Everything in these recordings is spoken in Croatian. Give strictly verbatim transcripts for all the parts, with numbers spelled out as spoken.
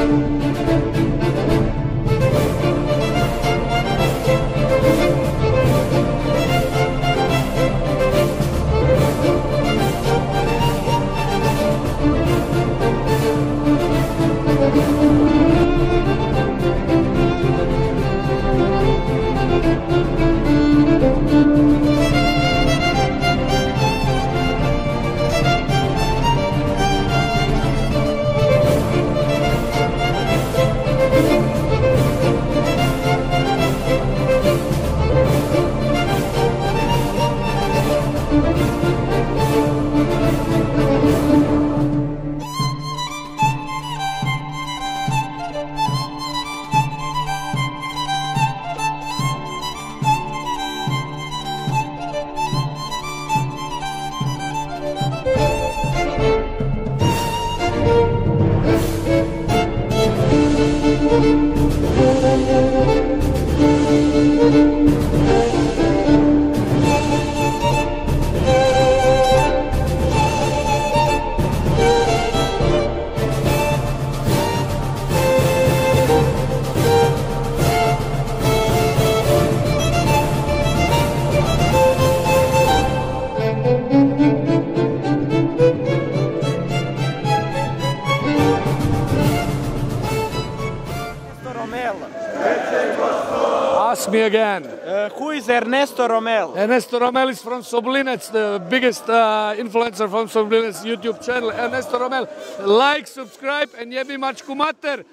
Ask me again. Uh, who is Ernesto Romél? Ernesto Romél is from Soblinec, the biggest uh, influencer from Soblinec YouTube channel. Ernesto Romél, like, subscribe and jebi mačku mater.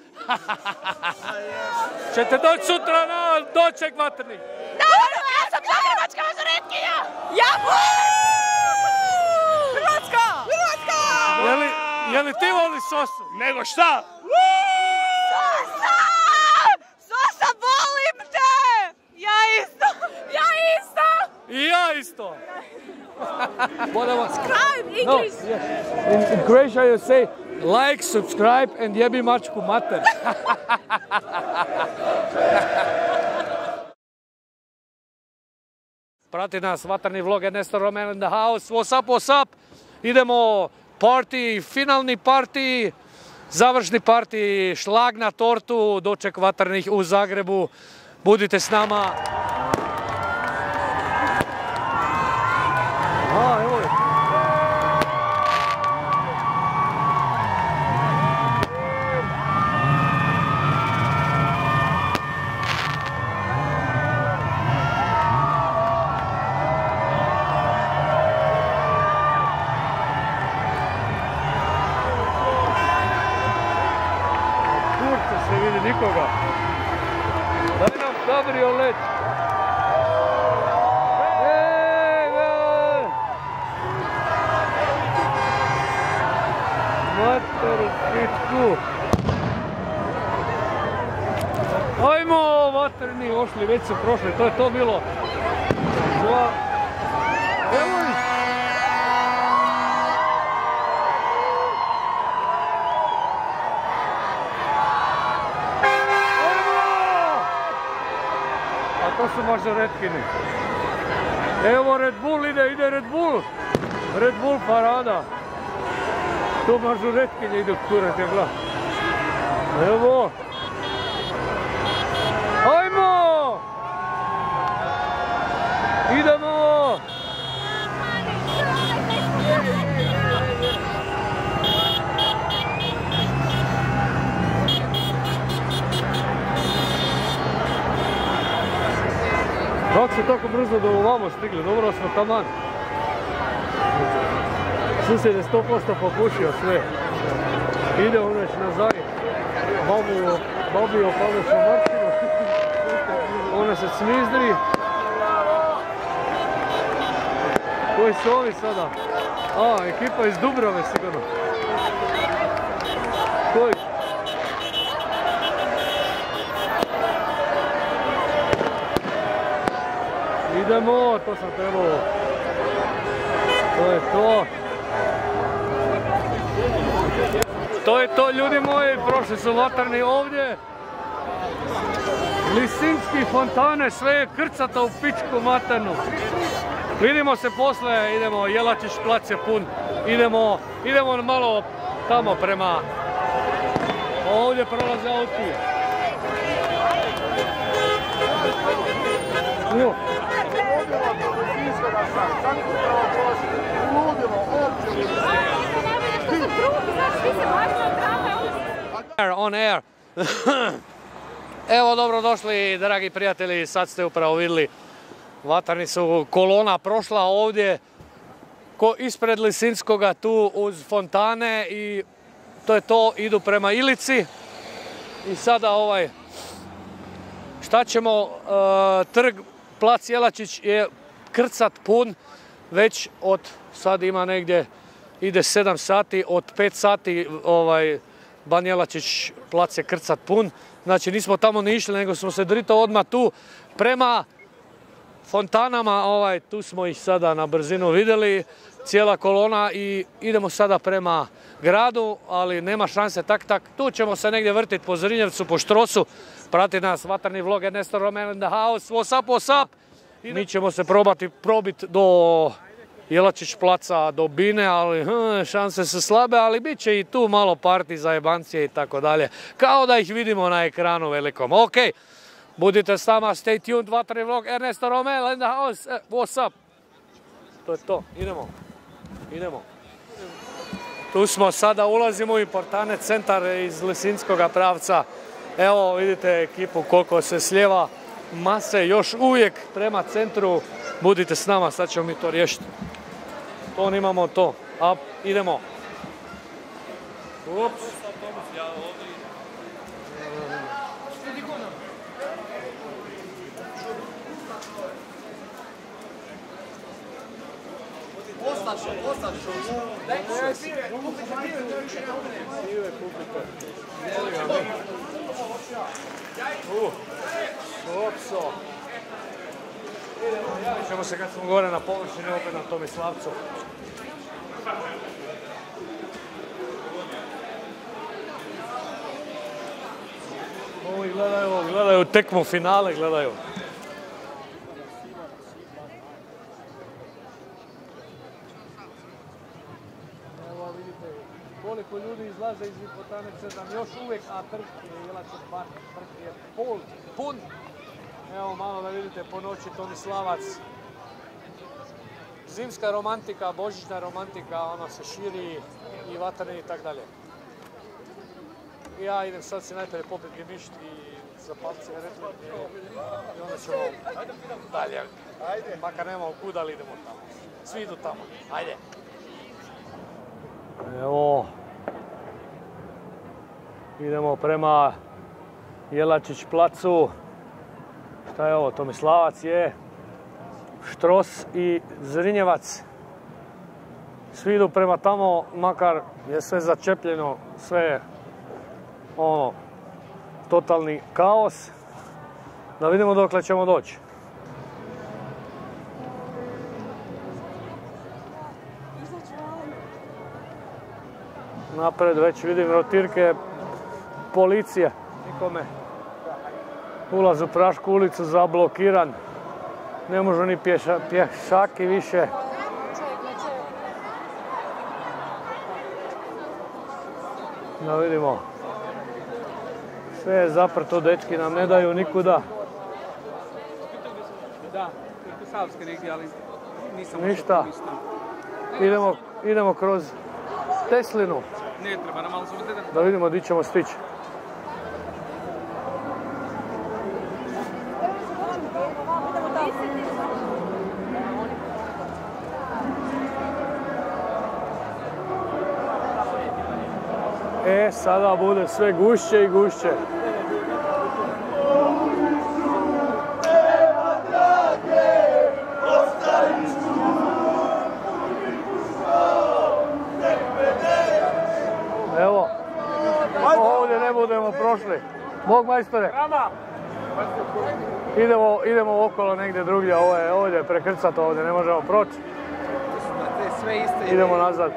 Ćete doći sutra na doček vatreni. Naravno, ja sam zagrebačka mažoretkinja! Ja volim! Hrvatska! Hrvatska! Je li, je li ti voliš Sosu? Nego šta? Sosa! Sosa, volim te! Ja isto! Ja isto! I ja isto! Subscribe, English! No, yes. in, in Croatia you say like, subscribe and jebi mačku mater. Prati nas, vatreni vlog, Ernesto Romél in the house. What's up, what's up? Idemo party, finalni party, završni party, šlag na tortu, doček vatrenih u Zagrebu. Budite s nama. A, evo je. Nikoga. Daj nam kabriolet. Ej, ej. Mater, pičku. Ajmo, vatreni, ošli, već su prošli, to je to bilo. Dva. Evo ih. To su mažoretkini. Evo Red Bull ide, ide Red Bull. Red Bull parada. To mažoretkinje idu kurate, gla. Evo. Ajmo! Idemo! Kako su tako brzo do ovamo stigli, dobro smo taman. Susjed je sto posto popušio sve. Ide oneć nazad. Babu, babi opalešu marčinu. Ona se smizdri. Koji su ovi sada? A, ekipa iz Dubrave sigurno. Koji? Idemo, to sam trebao. To je to. To je to, ljudi moji, prošli su vatreni ovdje. Lisinski fontane, sve je krcato u pičku maternu. Vidimo se posle, idemo, Jelačić plac je pun. Idemo, idemo malo tamo prema ovdje. ovdje prolaze auti. Jo. On air. Evo, dobrodošli, dragi prijatelji, sad ste upravo vidjeli, Vatreni su kolona prošla ovdje ko ispred Lisinskoga tu uz fontane i to je to, idu prema Ilici. I sada ovaj, šta ćemo, uh, trg plac Jelačić je krcat pun, već od, sad ima negdje, ide sedam sati, od pet sati ovaj, Ban Jelačić plac je krcat pun. Znači nismo tamo ni išli, nego smo se drito odmah tu prema fontanama, ovaj, tu smo ih sada na brzinu vidjeli, cijela kolona i idemo sada prema gradu, ali nema šanse tak tak. Tu ćemo se negdje vrtiti po Zrinjevcu, po Štrosu. Prati nas vatreni vlog Ernesto Romél in the house. What's up, what's up? Mi ćemo se probati probiti do Jelačić placa, do Bine, ali hm, šanse su slabe, ali bit će i tu malo parti za jebancije i tako dalje. Kao da ih vidimo na ekranu velikom. Ok, budite s nama, stay tuned, vatreni vlog Ernesto Romél in the house. Eh, what's up? To je to, idemo, idemo. Tu smo, sada ulazimo u Importane centar iz Lisinskoga pravca. Evo vidite ekipu koliko se slijeva mase još uvijek prema centru. Budite s nama, sad ćemo mi to riješiti. To imamo to. A, idemo. Ups. Ostaše, ostaše. Opso. Javit ćemo se kad smo gore na površini opet na Tomislavcu. Ovi gledaju, gledaju tekmu finale, gledaju. Evo vidite koliko ljudi izlaze iz Importane centra, još uvijek, a trg Jelačić trg je pol, pun. Evo malo da vidite po noći Tomislavac. Zimska romantika, božićna romantika, ona se širi i Vatreni i tak dalje. Ja idem sad si najprije popit gemišt i zapaliti cigaretu i onda ćemo dalje. Makar nemamo kuda, ali idemo tamo. Svi idu tamo. Ajde. Evo. Idemo prema Jelačić placu. Šta je ovo? Tomislavac je, Štros i Zrinjevac. Svi idu prema tamo, makar je sve začepljeno, sve je ono, totalni kaos. Da vidimo dokle ćemo doći. Napred već vidim rotirke policije, nikome. Ulaz u Prašku ulicu zablokiran. Ne može ni pješa, pješaki više. Da vidimo. Sve je zaprto, dečki nam ne daju nikuda. Da, preko Savske negdje, ali nisam ništa. Idemo, idemo kroz Teslinu. Ne treba, nam malo su vidjeti. Da vidimo gdje ćemo stići. E, sada bude sve gušće i gušće. Evo, ovdje ne budemo prošli. Bog majstore. Idemo, idemo okolo negdje drugdje, ovo je ovdje prekrcato, ovdje ne možemo proći. Idemo nazad.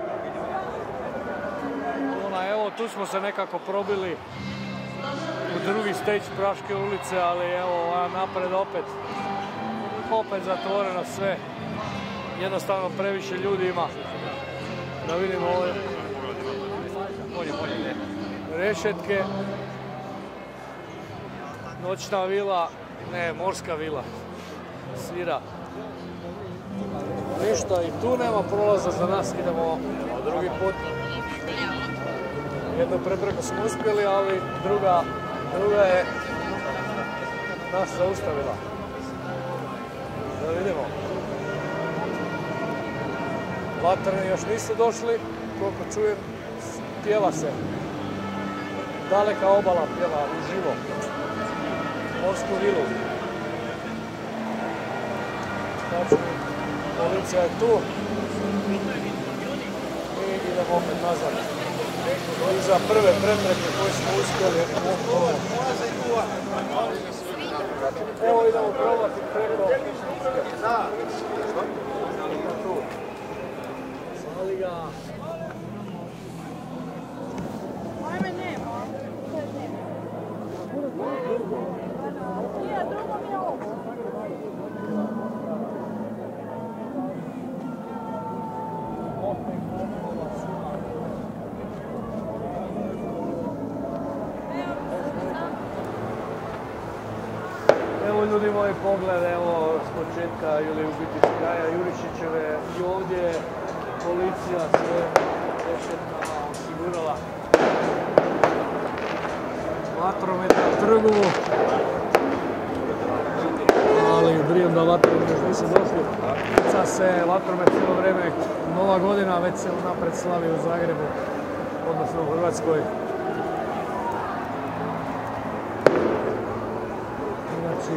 Evo, tu smo se nekako probili u drugi stage Praške ulice, ali evo, napred opet, opet zatvoreno sve. Jednostavno previše ljudi ima. Da vidimo ovdje. Rešetke. Noćna vila, ne, morska vila, svira. Ništa, i tu nema prolaza za nas, idemo drugi put. Jednu prepreku smo uspjeli, ali druga, druga je nas zaustavila. Da vidimo. Vatreni još nisu došli, koliko čujem, pjeva se. Daleka obala pjeva, uživo. Morsku vilu. Znači, policija je tu. I idemo opet nazad. Iza prve prepreke koje smo uspjeli. Evo idemo probati preko. Zvali ga. Ajme nema. Nije, drugo mi je ovo. Evo ljudi moji pogled, evo s početka ili u biti s kraja Jurišićeve i ovdje policija sve rešetno osigurala. Vatromet na trgu, ali brijem da vatromet još nisu došli. Puca se vatromet cijelo vrijeme, Nova godina već se unapred slavi u Zagrebu, odnosno u Hrvatskoj. Znači,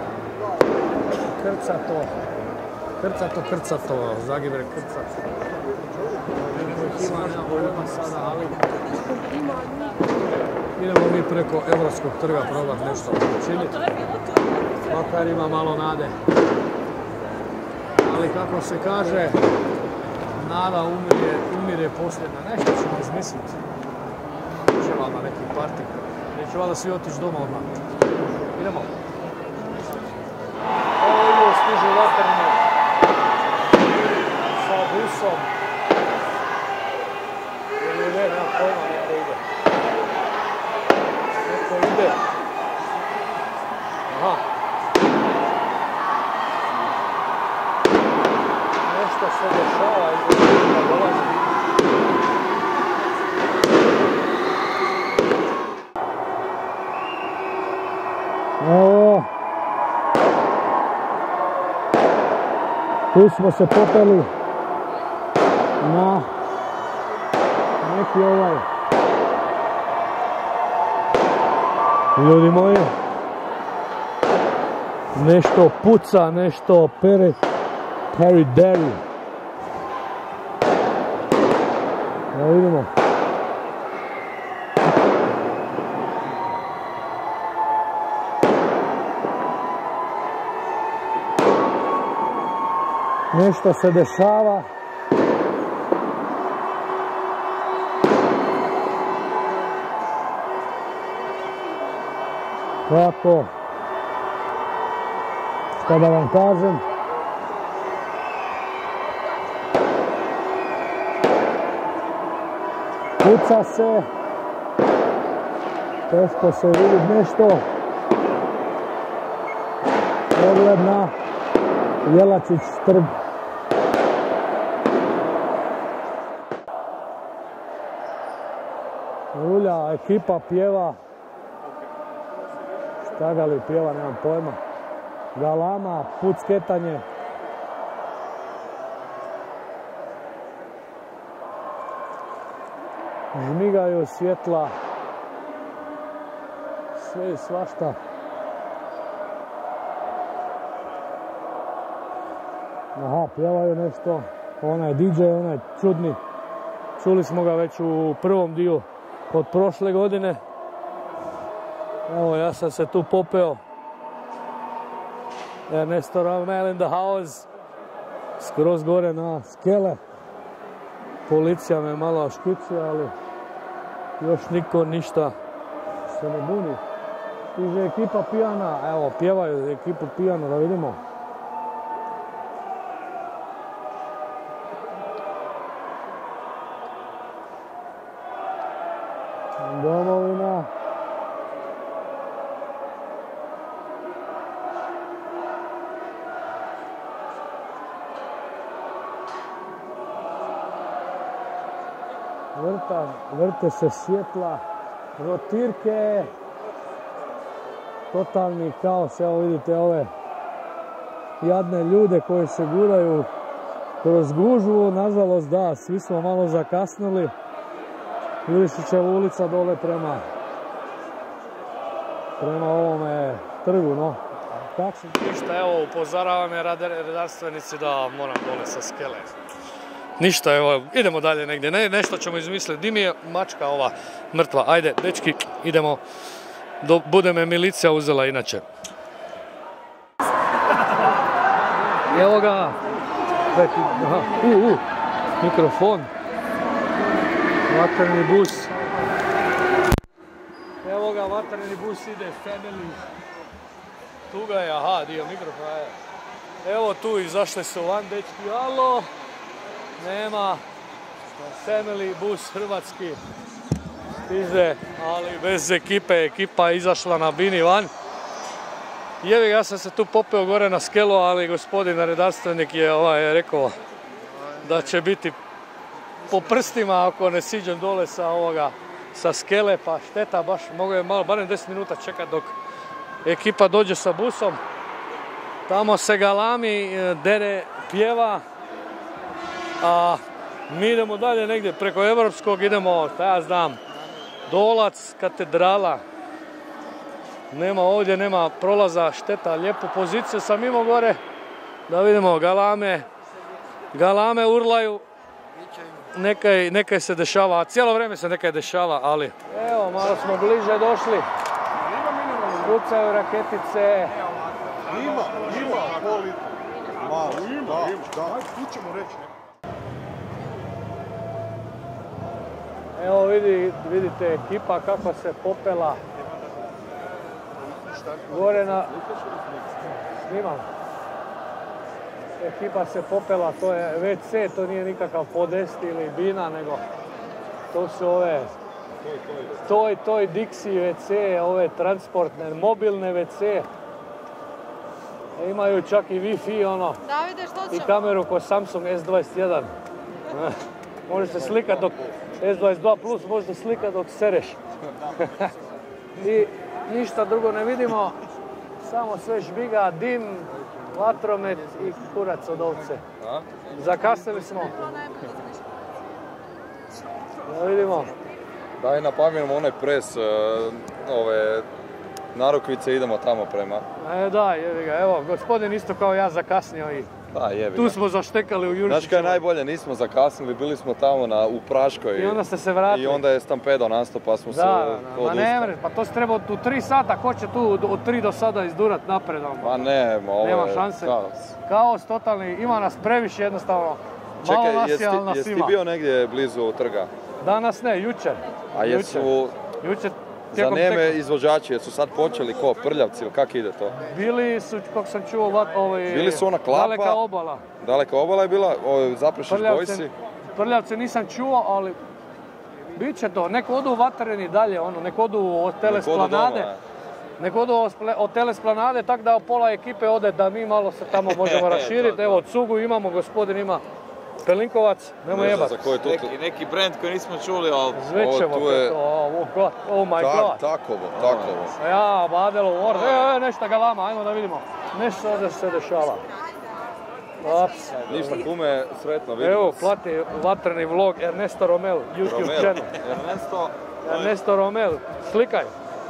krcato, krcato, krcato, Zagreb krcato. Ima nema pojma sada, ali idemo mi preko Europskog trga probati nešto učiniti. Makar ima malo nade. Ali kako se kaže, nada umire, umire posljedna. Nešto ćemo izmisliti. Neće valjda neki parti. Neće valjda svi otići doma odmah. Idemo. Evo idu, stižu vatreni. Sa busom. Ili ne, nema pojma, neko ide. Neko ide. Aha. Nešto se dešava iz da dolazi. Evo. Tu smo se popeli na neki ovaj. Ljudi moji, nešto puca, nešto pere, peri deri. Da vidimo. Nešto se dešava. Kako? Šta da vam kažem? Puca se. Teško se vidi nešto. Pogled na Jelačić trg. Rulja, ekipa pjeva. Šta ga li pjeva, nemam pojma. Galama, pucketanje. Žmigaju svjetla. Sve i svašta. Aha, pjevaju nešto. Onaj D J, onaj čudni. Čuli smo ga već u prvom dio od prošle godine. Evo, ja sam se tu popeo. Ernesto Romél in the house. Skroz gore na skele. Policija me malo škuci, ali još niko ništa se ne buni. Stiže ekipa pijana. Evo, pjevaju ekipu pijana, da vidimo. Domovina. Katar, vrte se svjetla, rotirke, totalni kaos. Evo vidite ove jadne ljude koji se guraju kroz gužvu. Nažalost da, svi smo malo zakasnili. Ilišićeva ulica dole prema prema ovome trgu, no. Kako se... Ništa, evo, upozorava me redarstvenici da moram dole sa skele. Ništa, evo, idemo dalje negdje, ne, nešto ćemo izmisliti. Di mi je mačka ova mrtva? Ajde, dečki, idemo. Do, bude me milicija uzela inače. Evo ga. Aha, u, u, mikrofon. Vatreni bus. Evo ga, vatreni bus ide, family. Tu ga je, aha, dio mikrofona. Evo tu, izašli su van, dečki, alo. Nema. Family bus hrvatski. Stiže, ali bez ekipe, ekipa je izašla na bini van. Jevi, ja sam se tu popeo gore na skelu, ali gospodin redarstvenik je ovaj, rekao da će biti po prstima ako ne siđem dole sa ovoga, sa skele, pa šteta, baš mogu je malo, barem deset minuta čekati dok ekipa dođe sa busom. Tamo se galami, dere, pjeva, a mi idemo dalje negdje preko Evropskog, idemo, šta ja znam, Dolac, katedrala. Nema ovdje, nema prolaza, šteta, lijepu poziciju sam imao gore. Da vidimo, galame, galame urlaju. Nekaj, nekaj se dešava, a cijelo vrijeme se nekaj dešava, ali... Evo, malo smo bliže došli. Pucaju raketice. Ima, ima, poli. Malo, ima, ima, da, tu ćemo reći. Evo vidi, vidite ekipa kako se popela gore na... Snimam. Ekipa se popela, to je ve ce, to nije nikakav podest ili bina, nego to su ove toj, toj Dixi ve ce, ove transportne, mobilne ve ce. E, imaju čak i Wi-Fi, ono, Davide, što i ćemo? kameru ko Samsung es dvadeset jedan. Možeš se slikat dok, es dvadeset dva plus, možeš se slikat dok sereš. I ništa drugo ne vidimo, samo sve žbiga, dim, vatromet i kurac od ovce. Zakasnili smo. Da vidimo. Daj napaminemo onaj pres, ove narukvice, idemo tamo prema. E da, jebi ga, evo, gospodin isto kao ja zakasnio i Da, jebi tu ga. smo zaštekali u Jurišiću. Znaš kaj je najbolje, nismo zakasnili, bili smo tamo na, u Praškoj. I onda ste se vratili. I onda je stampedo nastao pa smo Da, se da, da, ma ne odustali. mreš, pa to se treba u tri sata, ko će tu od tri do sada izdurat napred? Pa ne, ma ovo Nema je šanse. kaos. Kaos totalni, ima nas previše jednostavno. Malo Čekaj, nas je, jesi, ali nas jesi ti ima. bio negdje blizu trga? Danas ne, jučer. A jesu Jučer, za tijekom neme tekme. izvođači, jesu sad počeli ko prljavci ili kak ide to? Bili su, kako sam čuo, vat, ovaj, Bili su ona klapa. Daleka obala. Daleka obala je bila, Zaprešić Bojsi. Prljavce nisam čuo, ali bit će to. Neko odu u Vatreni dalje, ono, neko odu od telesplanade. Neko odu od telesplanade, tako da pola ekipe ode da mi malo se tamo možemo raširiti. Evo, Cugu imamo, gospodin ima Pelinkovac, nemo jebat. Neki, neki brand koji nismo čuli, ali... Zvećemo tu je- to, oh, God, oh my God. Takovo, takovo. Ja, Badelo, Ward, evo, nešto galama, ajmo da vidimo. Nešto ovdje se dešava. Ups. Ništa, kume, sretno, vidimo. Evo, plati vatreni vlog Ernesto Romél, YouTube Romél. channel. Ernesto, Ernesto Romél, slikaj.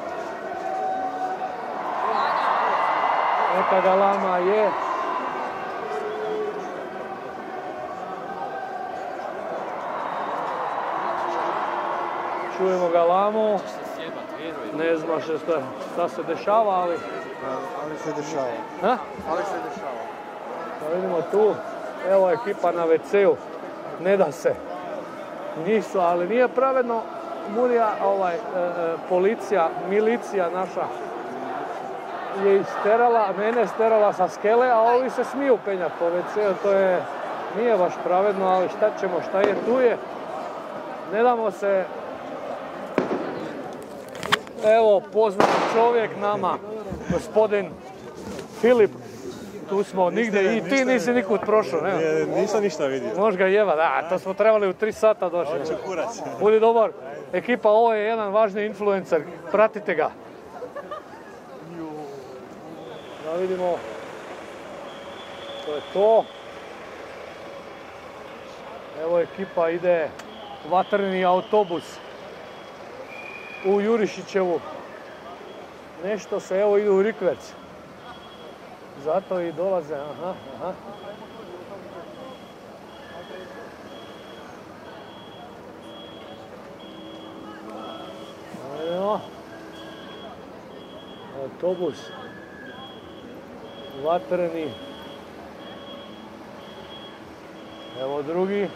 Neka galama je. Čujemo galamu. Ne znam šta, šta se dešava, ali... Ali se dešava. Ha? Ali se dešava. Da vidimo tu, evo ekipa na ve ce-u, ne da se. Nisu, ali nije pravedno. Murija, ovaj, e, e, policija, milicija naša je isterala, mene sterala sa skele, a ovi se smiju penjati po ve ce-u, to je, nije baš pravedno, ali šta ćemo, šta je, tu je. Ne damo se, evo, poznat čovjek nama, gospodin Filip Tu smo nigdje i ti nisi nikud prošao, ne? Nisam ništa vidio. Možeš ga jeva, da, to smo trebali u tri sata došli. Hoću kurac. Budi dobar. Ekipa, ovo je jedan važni influencer, pratite ga. Da vidimo. To je to. Evo ekipa ide, vatreni autobus u Jurišićevu. Nešto se, evo idu u rikverc. Zato i dolaze, aha, aha. Evo. Autobus. Vatreni. Evo drugi.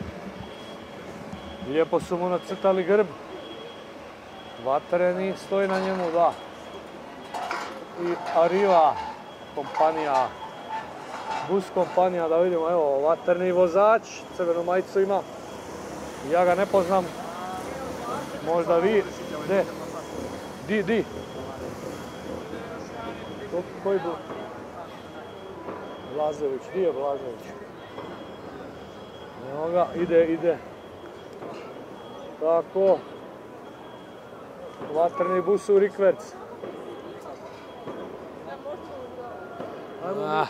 Lijepo su mu nacrtali grb. Vatreni stoji na njemu, da. I Arriva kompanija. Bus kompanija, da vidimo, evo, vatreni vozač. Crvenu majicu ima. Ja ga ne poznam. Možda vi. De. Di, di. Koji bu? Blažević, di je Blažević? Evo ga, ide, ide. Tako. Vatreni bus u rikverc. Ah.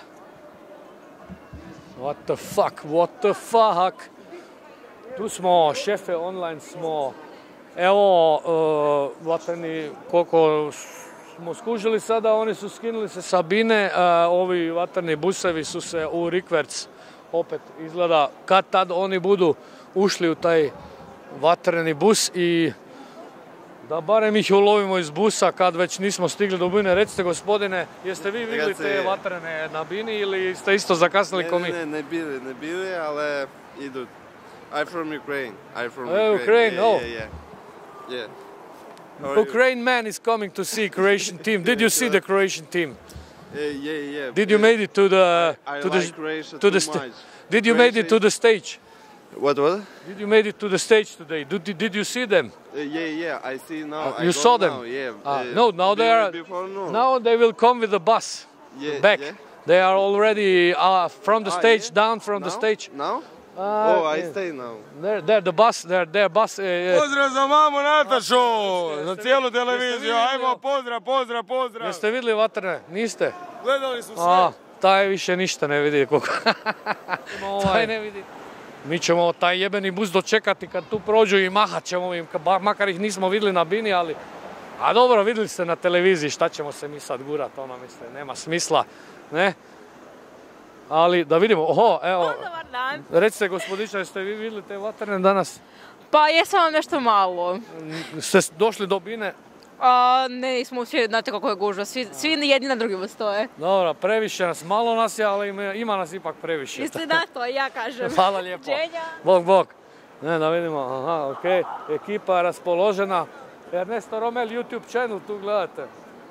What the fuck, what the fuck. Tu smo, šefe, online smo. Evo, uh, vatreni, koliko smo skužili sada, oni su skinuli se sa bine, uh, ovi vatreni busevi su se u rikverc, opet izgleda kad tad oni budu ušli u taj vatreni bus i da barem ih ulovimo iz busa kad već nismo stigli do bine. Recite gospodine, jeste vi vidjeli te vatrene na bini ili ste isto zakasnili ko mi? Ne, ne, ne bili, ne bili, ali idu. I'm from Ukraine. I'm from Oh, Ukraine. Ukraine, yeah, oh. Yeah, yeah. yeah. How are Ukraine man is coming to see Croatian team. Did you see the Croatian team? you? Yeah, yeah, yeah. Did you made it to the I to like the Croatia to the too sta- much. Did you made it to the stage? What, what? Did you made it to the stage today? Did, did you see them? Uh, yeah, yeah, I see now. Uh, I you go saw them? now, yeah. Ah, Uh, no, now they are. Before, no. Now they will come with the bus yeah, back. Yeah. They are already uh, from the Ah, stage, yeah? down from Now? the stage. Now? Uh, oh, I yeah. stay now. They're, they're the bus. They're their bus. Uh, uh, Pozdrav za mamu Natašu, za cijelu televiziju, ajmo pozdrav, pozdrav, pozdrav. jeste vidjeli vatrene? Niste? Gledali su sve. A, taj više ništa ne vidi koliko. Taj ne vidi. Mi ćemo taj jebeni bus dočekati kad tu prođu i mahat ćemo im, makar ih nismo vidjeli na bini, ali... A dobro, vidjeli ste na televiziji, šta ćemo se mi sad gurat, ono misle, nema smisla, ne? Ali da vidimo, oho, evo... Dobar dan. Recite gospodiča, jeste vi vidjeli te vatrene danas? Pa jesam vam nešto malo. Ste došli do bine? A, ne, nismo uspjeli, znate kako je gužva, svi, svi jedni na drugima stoje. Dobro, previše nas, malo nas je, ali ima, ima nas ipak previše. Jeste na to, ja kažem. Hvala lijepo. Ženja. Bog, bog. Ne, da vidimo, aha, okej. Ekipa je raspoložena. Ernesto Romél YouTube channel, tu gledate.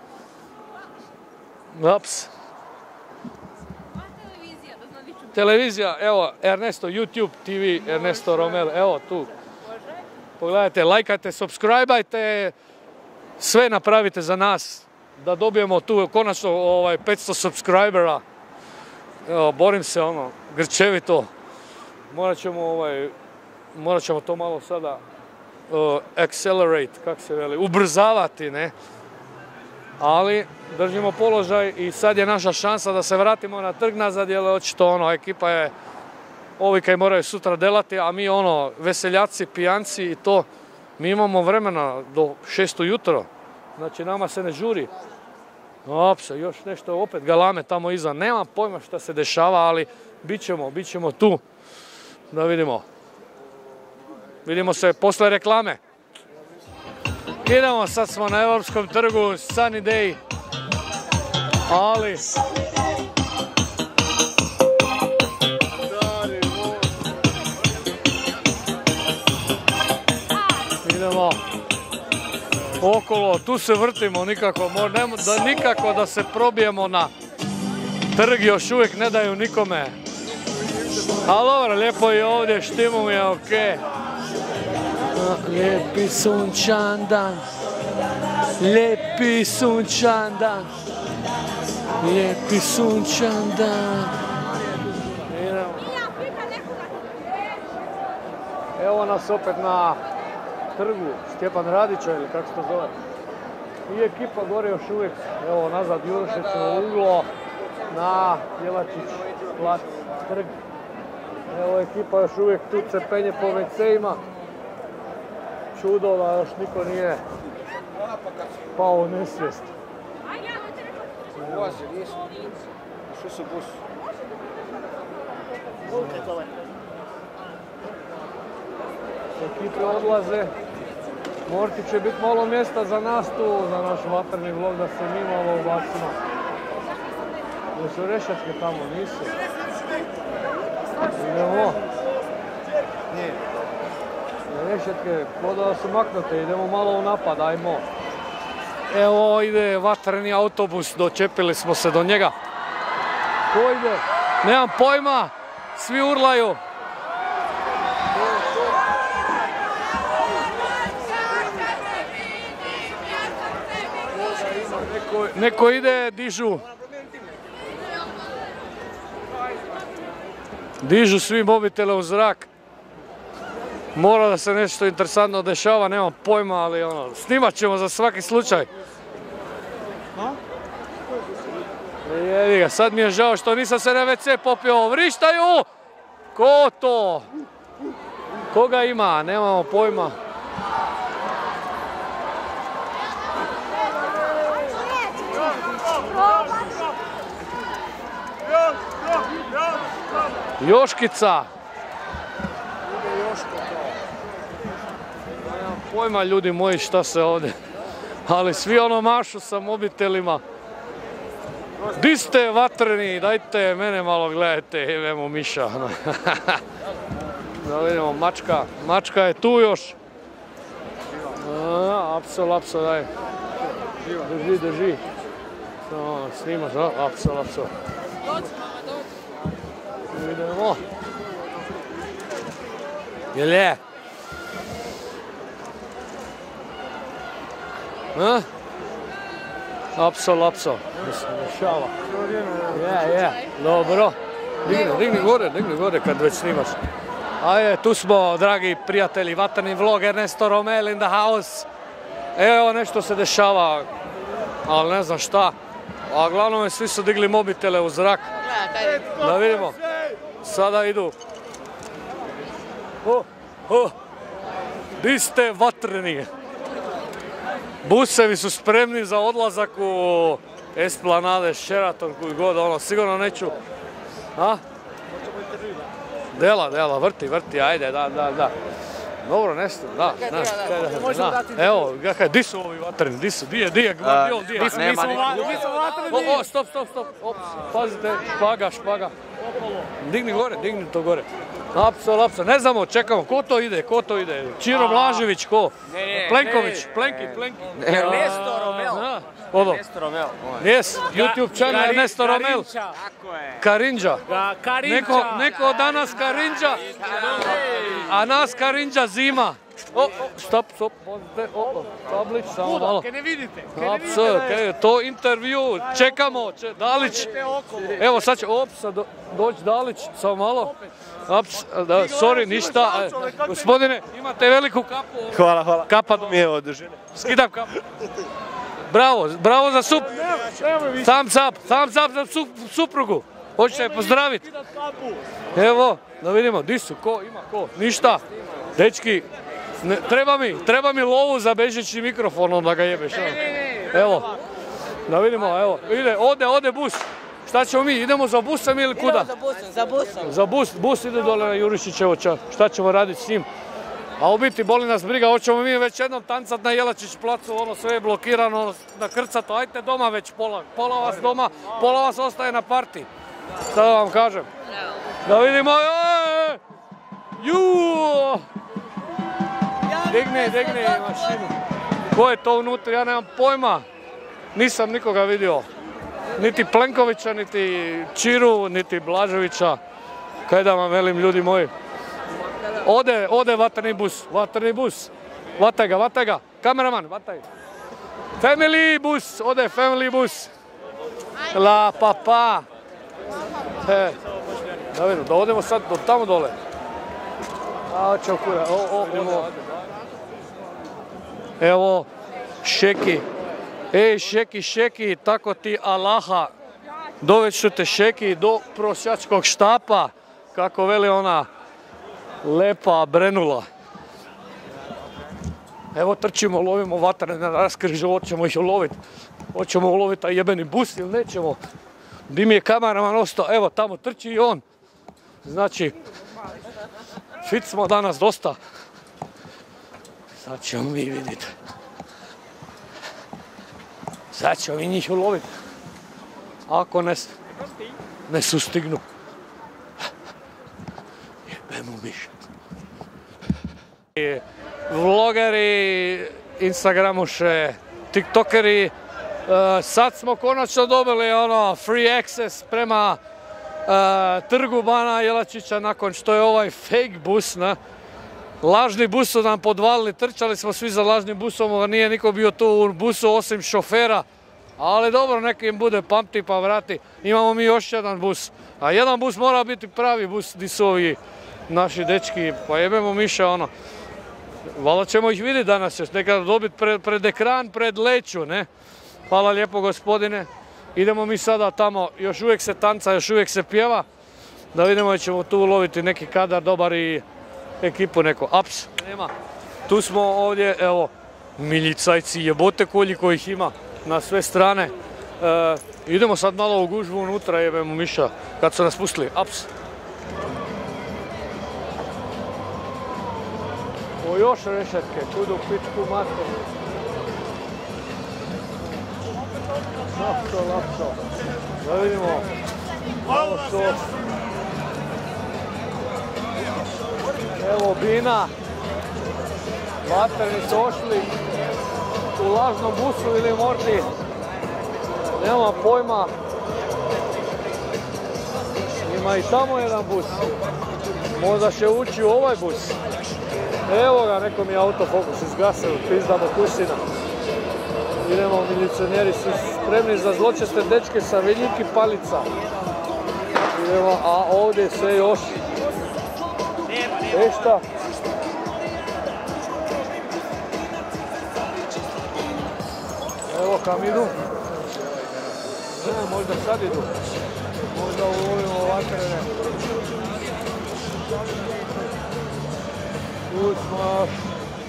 Ups. Televizija, evo, Ernesto YouTube T V, Ernesto Romél, evo tu. Pogledajte, lajkajte, subscribeajte, sve napravite za nas, da dobijemo tu konačno ovaj, petsto subscribera. Evo, borim se ono, grčevito. Morat ćemo, ovaj, morat ćemo to malo sada uh, accelerate, kako se veli, ubrzavati, ne? Ali držimo položaj i sad je naša šansa da se vratimo na trg nazad, jer očito ono, ekipa je, ovi kaj moraju sutra delati, a mi ono, veseljaci, pijanci i to, mi imamo vremena do šest ujutro, znači nama se ne žuri. Ops, još nešto opet galame tamo iza, nemam pojma šta se dešava, ali bit ćemo, bit ćemo tu, da vidimo. Vidimo se posle reklame. Idemo, sad smo na Europskom trgu, sunny day, ali... Idemo okolo, tu se vrtimo nikako, da nikako da se probijemo na trg, još uvijek ne daju nikome. Ali dobro, lijepo je ovdje, štimo mi je okej. Lijepi sunčan dan, lijepi sunčan dan. Lijepi sunčan dan. Evo nas opet na trgu Stjepan Radića ili kako se to zove. I ekipa gore još uvijek, evo nazad Jurošićevo uglo na Jelačić plac trg. Evo ekipa još uvijek tu cepenje po ve ceima. Čudo da još niko nije pao u nesvijest. Što su bus? Ekipe odlaze. Morti će biti malo mjesta za nas tu, za naš vatreni vlog, da se mi malo ubacimo. Ili su rešetke tamo, nisu. Idemo. Nije. Rešetke, ko da su maknute, idemo malo u napad, ajmo. Evo ide vatreni autobus, dočepili smo se do njega. Ko ide? Nemam pojma, svi urlaju. Neko, neko ide, dižu. Dižu svi mobitele u zrak. Mora da se nešto interesantno dešava, nemam pojma, ali ono, snimat ćemo za svaki slučaj. Jedi ga, sad mi je žao što nisam se na ve ce popio, vrištaju! Ko to? Koga ima? Nemamo pojma. Joškica! Nemam pojma ljudi moji šta se ovdje, ali svi ono mašu sa mobitelima. Di ste vatreni, dajte mene malo gledajte, evo miša. Da vidimo, mačka, mačka je tu još. Apsol, apsol, daj. Drži, drži. Snimaš, apsol, apsol. Idemo. Jel je? Apsol, apsol. Dešava. Je, je. Dobro. Digni, digni gore, digni gore kad već snimaš. Ajde, tu smo, dragi prijatelji, vatreni vlog, Ernesto Romél in the house. Evo, nešto se dešava, ali ne znam šta. A glavno svi su digli mobitele u zrak. Da vidimo. Sada idu. Oh, oh. Di ste vatreni? Busevi su spremni za odlazak u Esplanade, Sheraton, koji god, ono, sigurno neću. A? Dela, dela, vrti, vrti, ajde, da, da, da. Dobro, nešto, da, da. Evo, di su ovi vatreni, di su, di je, di je, gvardiol, di je. Mi smo vatreni. O, stop, stop, stop, pazite, špaga, špaga. Digni gore, digni to gore. Apsol, apsol, ne znamo, čekamo, ko to ide, ko to ide? Čiro Blažević, ko? Plenković, Plenki, Plenki. Ernesto Romél. Ernesto Romél. Yes, YouTube channel Ernesto Romél. Karinđa. Neko od nas Karinđa, a nas Karinđa zima. O, stop, stop, tablić, samo malo. Kaj ne vidite? Apsol, to intervju, čekamo, Dalić. Evo sad će, opsa, doći Dalić, samo malo. Sorry, ništa. Gospodine, imate veliku kapu. Hvala, hvala. Kapa mi je održene. Skidam kapu. Bravo, bravo za sup. Thumbs up, thumbs up za suprugu. Hoćete je pozdraviti. Evo, da vidimo, di su, ko ima, ko, ništa. Dečki, treba mi, treba mi lovu za bežeći mikrofon, da ga jebeš. Evo, da vidimo, evo, ide, ode, ode bus. Šta ćemo mi, idemo za busom ili kuda? Idemo za busom, za busom. Za bus, bus ide dole na Jurišićevo, šta ćemo raditi s njim? A u biti boli nas briga, hoćemo mi već jednom tancat na Jelačić placu, ono sve je blokirano, nakrcato, ajte doma već pola, pola vas doma, pola vas ostaje na parti. Šta da vam kažem? Da vidimo, eee! Juuu! Digni, digni mašinu. Ko je to unutra, ja nemam pojma. Nisam nikoga vidio. Niti Plenkovića, niti Čiru, niti Blaževića. Kaj da vam velim, ljudi moji. Ode, ode vatreni bus, vatreni bus. Vataj ga, vataj ga. Kameraman, vataj. Family bus, ode family bus. La papa. E, da vidim, da odemo sad do tamo dole. A, čao kura, o, o, evo. Evo, šeki. Ej, šeki, šeki, tako ti Allaha. Doveću te šeki do prosjačkog štapa, kako veli ona lepa brenula. Evo trčimo, lovimo vatrene na raskrižu, hoćemo ih uloviti. Hoćemo uloviti taj jebeni bus ili nećemo. Di mi je kameraman ostao, evo tamo trči i on. Znači, fit smo danas dosta. Sad ćemo mi vidjeti. Sad ćemo mi njih uloviti. Ako ne, ne sustignu. Jebemo više. Vlogeri, Instagramuše, tiktokeri, uh, sad smo konačno dobili ono free access prema uh, Trgu Bana Jelačića nakon što je ovaj fake bus, na lažni bus su nam podvalili, trčali smo svi za lažnim busom, nije niko bio tu u busu osim šofera, ali dobro, neka im bude pamti pa vrati, imamo mi još jedan bus, a jedan bus mora biti pravi bus, di su ovi naši dečki, pa jebemo miše ono. Valjda ćemo ih vidjeti danas još, nekada dobiti pred, pred ekran, pred leću, ne? Hvala lijepo gospodine. Idemo mi sada tamo, još uvijek se tanca, još uvijek se pjeva. Da vidimo da ćemo tu uloviti neki kadar dobar i ekipu neko. Aps, nema. Tu smo ovdje, evo, milicajci, jebote koliko ih ima na sve strane. E, idemo sad malo u gužbu unutra, jebemo miša, kad su nas pustili. Aps. O, još rešetke, kudu pičku mater. Lapso, lapso. Da vidimo. Malo sos. Evo bina. Vatreni su ošli u lažnom busu ili morti. Nema pojma. Ima i tamo jedan bus. Možda će ući u ovaj bus. Evo ga, neko mi je autofokus izgasio, pizdamo kusina. Idemo, milicioneri su spremni za zločeste dečke sa veljiki palica. Idemo, a ovdje sve još. E šta? Evo kam idu. Ne, možda sad idu. Možda ulovimo vatrene. Tu smo još.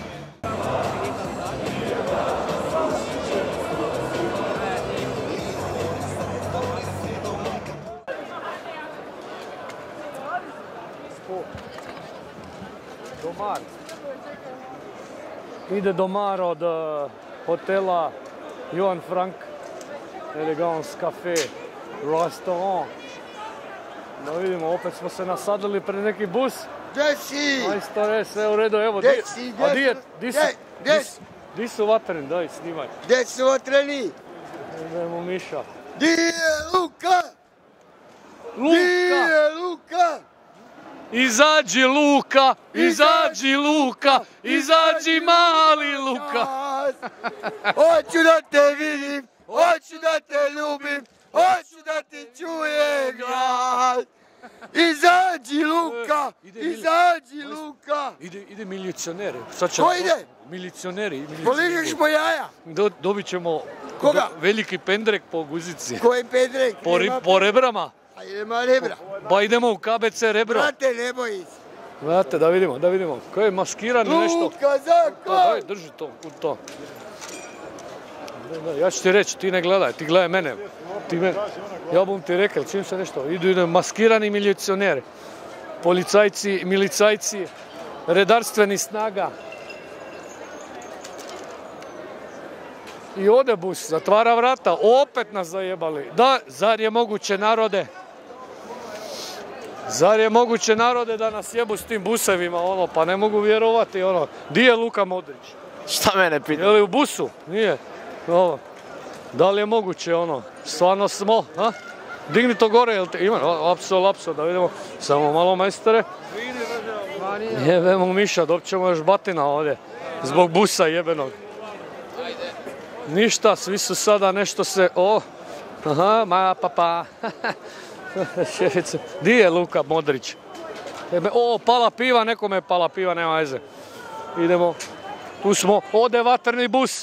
Domar. Ide domar od uh, hotela Johan Frank, Elegance Cafe, Restaurant. Da vidimo, opet smo se nasadili pred neki bus. Gdje si? Majstore, sve u redu, evo. Gdje si? A di je? Di su? Di su vatreni, daj, snimaj. Gdje su vatreni? Idemo Miša. Di je Luka? Luka! Di je Luka? Izađi Luka, izađi Luka, izađi mali Luka. Hoću da te vidim, hoću da te ljubim, hoću da ti čuje glas. Izađi Luka, izađi Luka. Ide, ide milicioneri. Ko ide? Milicioneri. Poližeš mo jaja. Do, dobit ćemo Koga? veliki pendrek po guzici. Koji pendrek? Po, ri, po rebrama. A idemo rebra. Pa idemo u K B C rebra. Brate, ne boji se. Znate, da vidimo, da vidimo. Ko je maskirani nešto? Luka, zako! Daj, drži to, u to. Ja ću ti reći, ti ne gledaj, ti gledaj mene. Ti mene. Ja bom ti rekao, čim se nešto, idu, idu maskirani milicioneri. Policajci, milicajci, redarstveni snaga. I ode bus, zatvara vrata, opet nas zajebali. Da, zar je moguće narode? Zar je moguće narode da nas jebu s tim busevima, ono, pa ne mogu vjerovati, ono. Di je Luka Modrić? Šta mene pita? Je li u busu? Nije. Ovo. Da li je moguće, ono, stvarno smo, ha? Digni to gore, jel te ima? Apso, lapso, da vidimo. Samo malo majstore. Jebemo Miša, dobit ćemo još batina ovdje. Zbog busa jebenog. Ništa, svi su sada nešto se, o, Aha, ma papa. Šefice. Di je Luka Modrić? O, pala piva, nekome je pala piva, nema veze. Idemo. Tu smo, ode vatreni bus.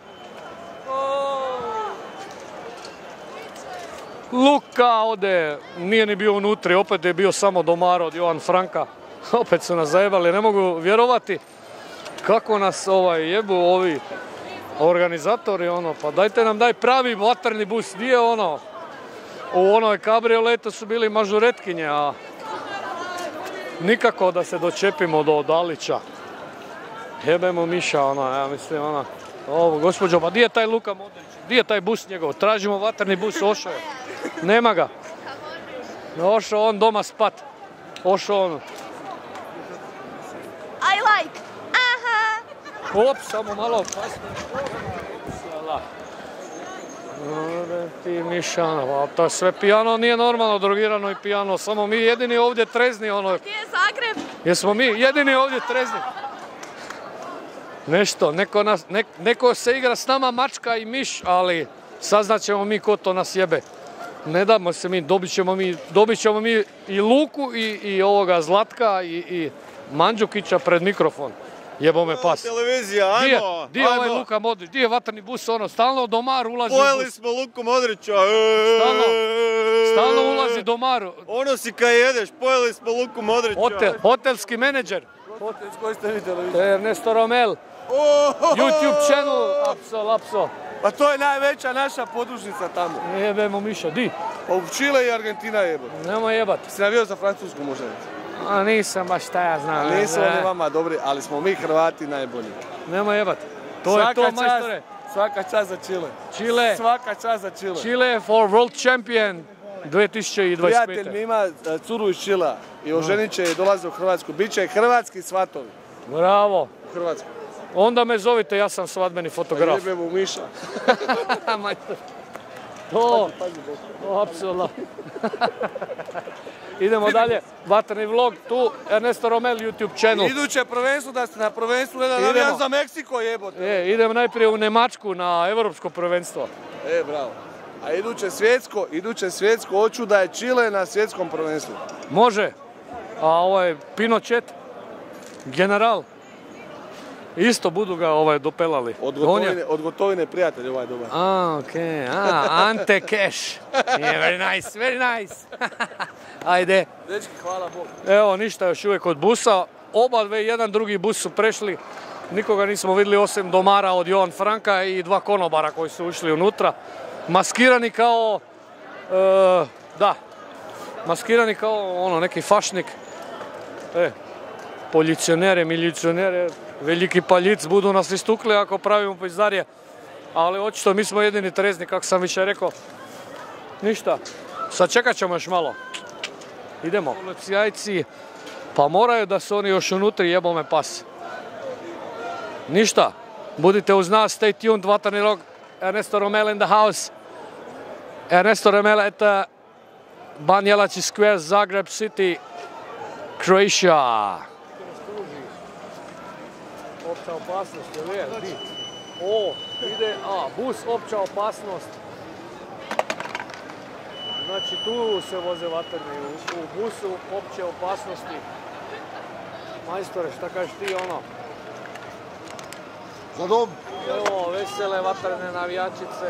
Luka ode, nije ni bio unutri, opet je bio samo domar od Jovan Franka. Opet su nas zajebali, ne mogu vjerovati kako nas ovaj jebu ovi organizatori, ono, pa dajte nam daj pravi vatreni bus, gdje je ono? U onoj kabrioletu su bili mažuretkinje, a nikako da se dočepimo do Dalića. Jebemo miša, ona, ja mislim, ona, ovo, gospođo, pa gdje je taj Luka Modrić? Gdje je taj bus njegov? Tražimo vatreni bus, ošao je. Nema ga. Ošao on doma spat. Ošao on. I like. Aha. Op, samo malo pasno. Ti mišana, pa to je sve pijano, nije normalno drogirano i pijano, samo mi jedini ovdje trezni, ono. Gdje je Zagreb? Jesmo mi jedini ovdje trezni. Nešto, neko, nas, ne, neko se igra s nama mačka i miš, ali saznat ćemo mi ko to nas jebe. Ne damo se mi, dobit ćemo mi, dobit ćemo mi i Luku i, i ovoga Zlatka i, i Mandžukića pred mikrofon. Jebo me pas. Televizija, ajmo, Di je ovaj Luka Modrić, di je vatreni bus, ono, stalno domar ulazi u bus. Pojeli smo Luku Modrića. Stalno, stalno ulazi domar. Ono si kaj jedeš, pojeli smo Luku Modrića. Hotel, hotelski menadžer. Hotel, s koji ste vi televiziju? To je Ernesto Romél. YouTube channel, apso, lapso. Pa to je najveća naša podružnica tamo. Jebemo miša, di? Pa u Čile i Argentina jebo. Nemoj jebat. Si navio za Francusku možda? A nisam baš šta ja znam. Nisu oni vama dobri, ali smo mi Hrvati najbolji. Nemoj jebat. To je to, majstore. Svaka čast za Čile. Čile. Svaka čast za Čile. Čile for World Champion dvije tisuće dvadeset pete. Prijatelj mi ima curu iz Čila i oženit će i dolaze u Hrvatsku. Biće hrvatski svatovi. Bravo. U Hrvatsku. Onda me zovite, ja sam svadbeni fotograf. Pa jebemo Miša. To, to, apsolutno. Idemo dalje, vatreni vlog, tu Ernesto Romél YouTube channel. Iduće prvenstvo, da ste na prvenstvu, ne da navijam za Meksiko jebote. E, idem najprije u Nemačku na evropsko prvenstvo. E, bravo. A iduće svjetsko, iduće svjetsko, hoću da je Čile na svjetskom prvenstvu. Može. A ovo je Pinochet, general. Isto budu ga ovaj dopelali. Od Gotovine, od Gotovine prijatelj ovaj dobar. A, okej, a, Ante Cash. Yeah, very nice, very nice. Ajde. Dečki, hvala Bogu. Evo, ništa još uvijek od busa. Oba dve, jedan drugi bus su prešli. Nikoga nismo vidjeli osim domara od Jovan Franka i dva konobara koji su ušli unutra. Maskirani kao, e, da, maskirani kao ono, neki fašnik. E, policionere, milicionere, veliki paljic budu nas istukli ako pravimo pizdarije. Ali očito mi smo jedini trezni, kako sam više rekao. Ništa, sačekat ćemo još malo. Idemo. Policijajci, pa moraju da su oni još unutri, jebo me pas. Ništa, budite uz nas, stay tuned, vatreni rog, Ernesto Romél in the house. Ernesto Romél at Ban Jelačić Square, Zagreb City, Croatia. Opća opasnost, jel je? Di? O, ide, a, bus, opća opasnost. Znači tu se voze vatreni, u, u busu opće opasnosti. Majstore, šta kažeš ti ono? Za dom. Evo, vesele vatrene navijačice.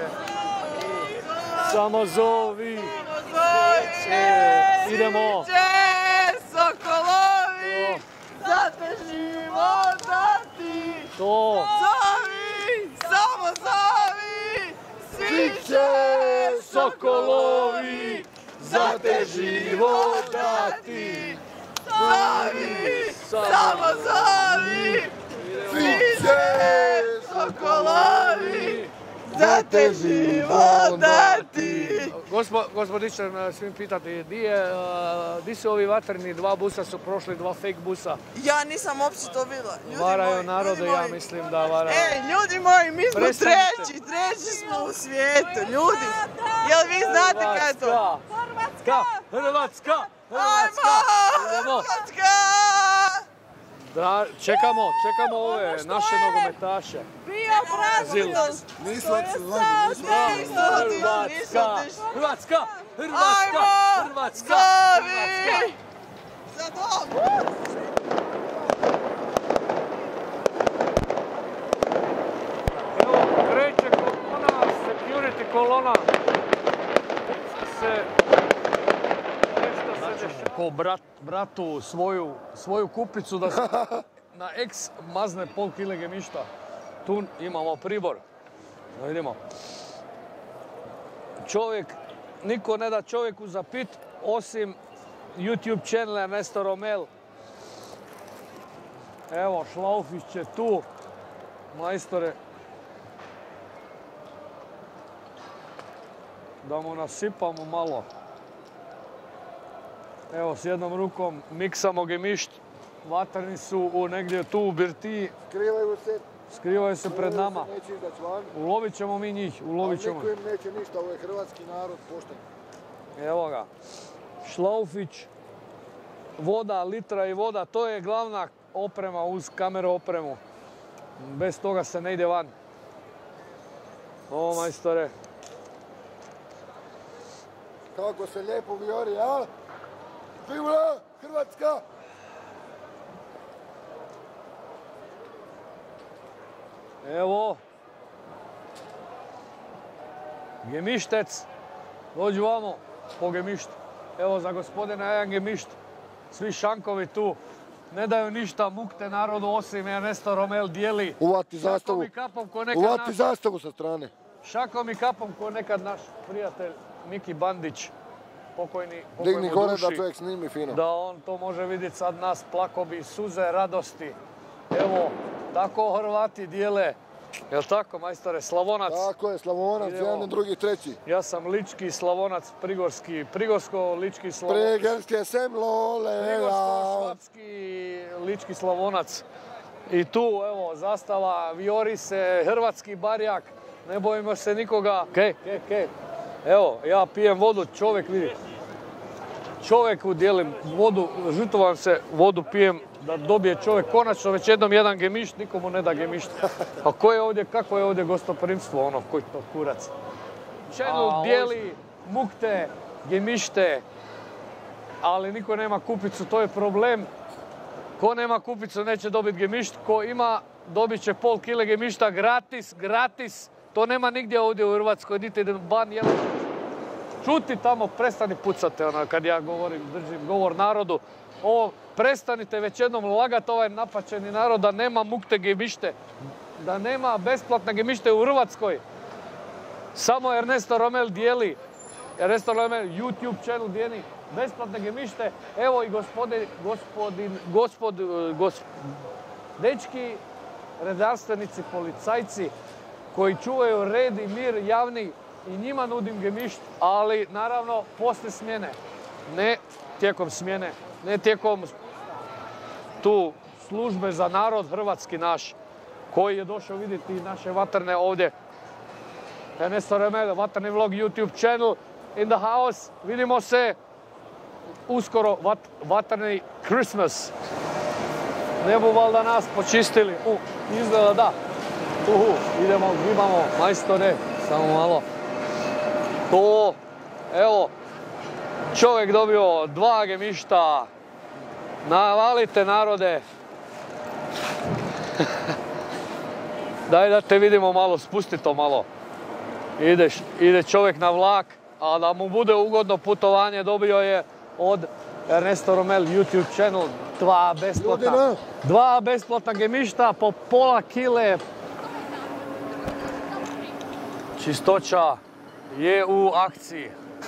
Samo zovi. E, idemo. Sokolovi, za te život dati. To. Zovi, samo zovi, svi će sokolovi, za te život dati. Zovi, samo zovi, svi će sokolovi, za te život dati. Gospodiče, svim pitati, di su ovi vatreni, dva busa su prošli, dva fake busa. Ja nisam uopće to bila. Varaju narode, ja mislim da varaju. Ej, ljudi moji, mi smo treći, treći smo u svijetu, ljudi. Jel vi znate kaj je to? Hrvatska! Hrvatska! Ajmo! Hrvatska! Čekamo, čekamo ove naše nogometaše. Bio pravilno. Nisu otišli, nisu Hrvatska, Hrvatska, Hrvatska, Hrvatska, Zavi! Za dom! Evo, kreće kolona, security kolona. Se... Nešto se dešava. Ko brat, bratu svoju, svoju kupicu da se na X mazne pol kile gemišta. Tu imamo pribor. Da vidimo. Čovjek, niko ne da čovjeku za pit, osim YouTube channel Ernesto Romél. Evo, Šlaufić je tu. Majstore. Da mu nasipamo malo. Evo, s jednom rukom miksamo gemišt. Vatreni su u negdje tu u birtiji. Skrivaju se. Skrivaju se pred nama. Neće izaći van. Ulovit ćemo mi njih, ulovit ćemo. A niko im neće ništa, ovo je hrvatski narod, pošten. Evo ga. Šlaufić, voda, litra i voda, to je glavna oprema uz kameru opremu. Bez toga se ne ide van. O, majstore. Kako se lijepo vijori, a? Živjela, Hrvatska! Evo. Gemištec. Dođu vamo po gemištu. Evo za gospodina jedan gemišt. Svi šankovi tu. Ne daju ništa mukte narodu osim Ernesto Romél dijeli. Uvati zastavu. Šakom i kapom ko nekad Uvati naš... zastavu sa strane. Šakom i kapom ko nekad naš prijatelj Miki Bandić. Pokojni, pokojni Digni gore da čovjek snimi fino. Da on to može vidjeti sad nas plakobi, suze, radosti. Evo, tako Hrvati dijele. Jel' tako, majstore? Slavonac. Tako je, Slavonac, jedan, drugi, treći. Ja sam lički Slavonac, prigorski, prigorsko-lički Slavonac. Prigerske sem lole. Prigorsko-švapski, lički Slavonac. I tu, evo, zastava, vijori se, hrvatski barjak. Ne bojimo se nikoga. Kej, kej, kej. Evo, ja pijem vodu, čovjek vidi. Čovjeku dijelim vodu, žrtvovam se, vodu pijem da dobije čovjek konačno već jednom jedan gemišt, nikomu ne da gemišt. A ko je ovdje, kako je ovdje gostoprimstvo, ono, koji to kurac? Channel dijeli mukte, gemište, ali niko nema kupicu, to je problem. Ko nema kupicu neće dobiti gemišt, ko ima dobit će pol kile gemišta gratis, gratis. To nema nigdje ovdje u Hrvatskoj, niti Ban Josip. Čuti tamo, prestani pucati, ono, kad ja govorim, držim govor narodu. Ovo, prestanite već jednom lagati ovaj napačeni narod da nema mukte gemište, da nema besplatne gemište u Hrvatskoj. Samo Ernesto Romél dijeli, Ernesto Romél YouTube channel dijeli besplatne gemište. Evo i gospodin, gospodin, gospod, gospod, dečki, redarstvenici, policajci koji čuvaju red i mir javni i njima nudim gemišt, ali naravno poslije smjene, ne tijekom smjene, ne tijekom tu službe za narod hrvatski naš, koji je došao vidjeti naše vatrene ovdje. Ernesto Romél, vatreni vlog YouTube channel, in the house, vidimo se uskoro, vat, vatreni Christmas. Ne bu valjda nas počistili, u, izgleda da. Uhu, idemo, gibamo, majstore, samo malo. To, evo, čovjek dobio dva gemišta. Navalite narode. Daj da te vidimo malo, spusti to malo. Ideš, ide čovjek na vlak, a da mu bude ugodno putovanje dobio je od Ernesto Romél YouTube channel dva besplatna. Dva besplatna gemišta po pola kile. Čistoća je u akciji.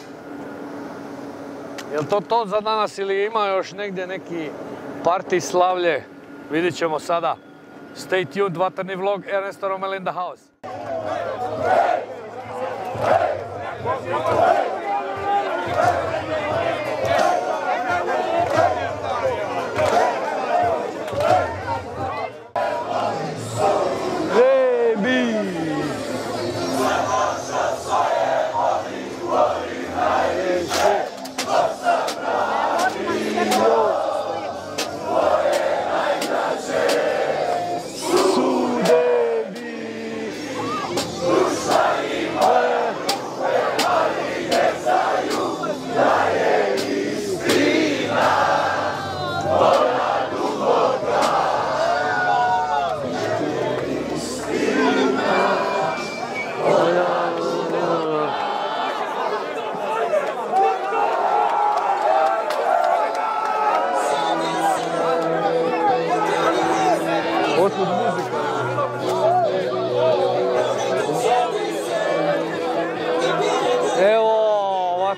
Je li to to za danas ili ima još negdje neki party slavlje? Vidit ćemo sada. Stay tuned, vatreni vlog, Ernesto Romél in the house.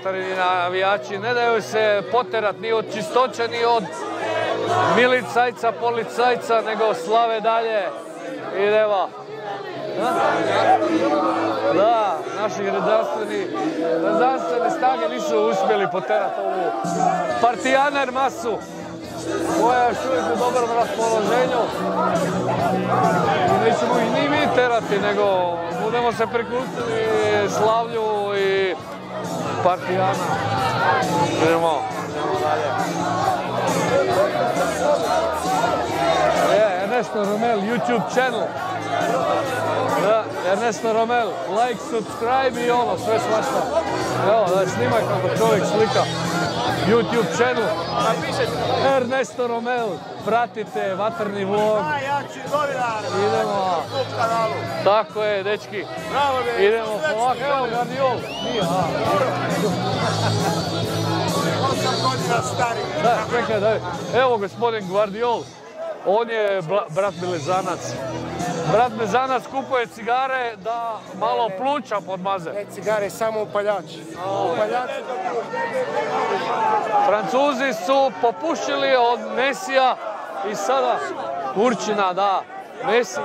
Vatreni navijači ne daju se poterat ni od čistoće, ni od milicajca, policajca, nego slave dalje. Idemo. Da, naši redarstveni, redarstvene snage nisu uspjeli poterati ovu partijaner masu koja je još uvijek u dobrom raspoloženju. I nećemo ih ni mi terati, nego budemo se priključili slavlju i partijana. Idemo, idemo dalje. Je, Ernesto Romél, YouTube channel. Da, Ernesto Romél, like, subscribe i ono, sve svašta. Evo, da snimaj kako čovjek slika. YouTube channel. Ernesto Romél, pratite Vatreni vlog. Najjači novinar. Idemo. Tako je, dečki. Idemo polako. Evo, Guardiol. Nije, a. osam godina stari. Da, čekaj, daj. Evo gospodin Guardiol. On je brat Milezanac. Brat Milezanac kupuje cigare da malo pluća podmaze. Ne cigare, samo upaljači. Upaljači. Francuzi su popušili od Mesija i sada Určina, da. Messi.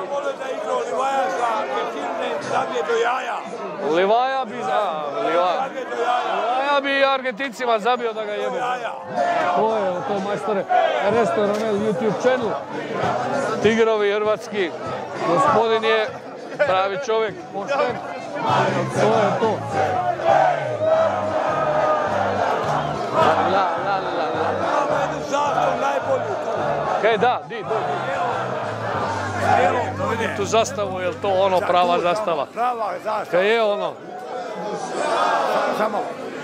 Livaja bi, a, Livaja. Livaja bi Argentincima zabio da ga jebe. To je, to majstore. Ernesto Romél, YouTube channel. Tigrovi hrvatski. Gospodin je pravi čovjek, pošten. To je to. La, la, la, la. Kaj, da, di, di. Tu zastavu, je li to ono prava zastava? Prava zastava. Kaj je ono? Samo.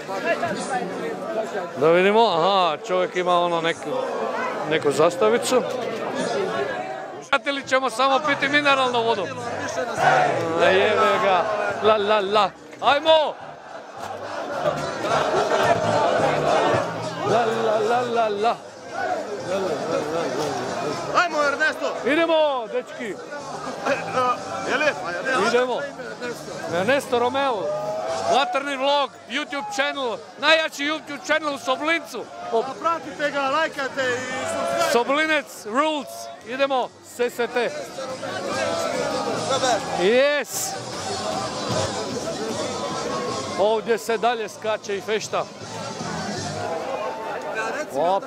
Da vidimo, aha, čovjek ima ono neku, neku zastavicu. Ili ćemo samo piti mineralnu vodu? Jebe ga, la la la, ajmo! La la la la la. Ajmo, Ernesto! Idemo, dečki! Idemo! Ernesto Romél, Vatreni vlog, YouTube channel, najjači YouTube channel u Soblincu. Pratite ga, lajkate i subscribe. Soblinec rules, idemo, S S T. Yes! Ovdje se dalje skače i fešta. Op.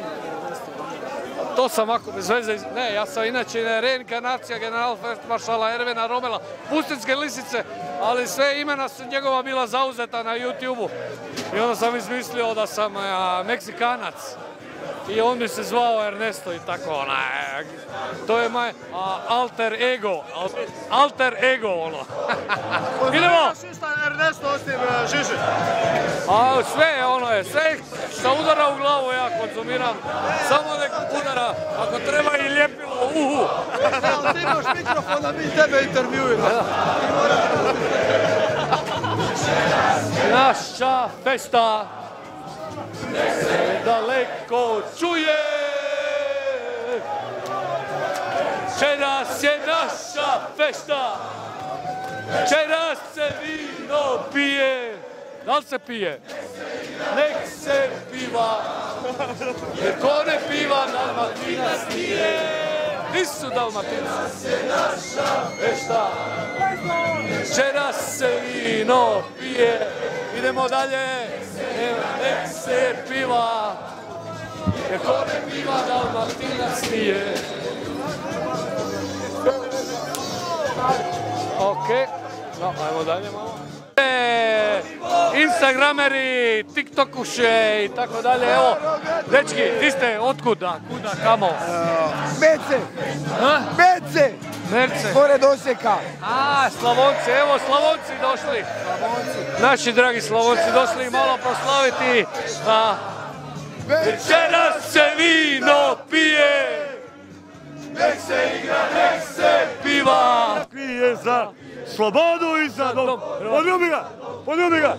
To sam ako bez veze, ne, ja sam inače reinkarnacija general maršala Ervena Romela, pustinske lisice, ali sve imena su njegova bila zauzeta na YouTube-u. I onda sam izmislio da sam a, Meksikanac. I on bi se zvao Ernesto i tako ona. To je moj alter ego. Alter ego ono. Idemo! Ernesto osim Žiži. A sve ono je, sve što udara u glavu ja konzumiram. Samo nekog udara, ako treba i ljepilo u uhu. Ti imaš mikrofon da mi tebe intervjuiramo. Naša festa daleko čuje. Večeras je naša festa. Večeras se vino pije. Da li se pije? Nek se piva. Jer ko ne piva, Dalmatinac nije. Nisu Dalmatinac. Večeras je naša festa. Večeras se vino pije. Idemo dalje. Nek se piva. Jer ko ne piva, Dalmatinac nije. Ok, no, ajmo dalje malo. E, Instagrameri, TikTokuše i tako dalje, evo, dečki, ti ste otkuda, kuda, kamo? Mece, Mece, Merce. pored Osijeka. A, Slavonci, evo Slavonci došli. Naši dragi Slavonci došli malo proslaviti. A, večeras se vino pije. Nek se igra, nek se piva. Pije za slobodu i za dom. Poljubi ga, poljubi ga.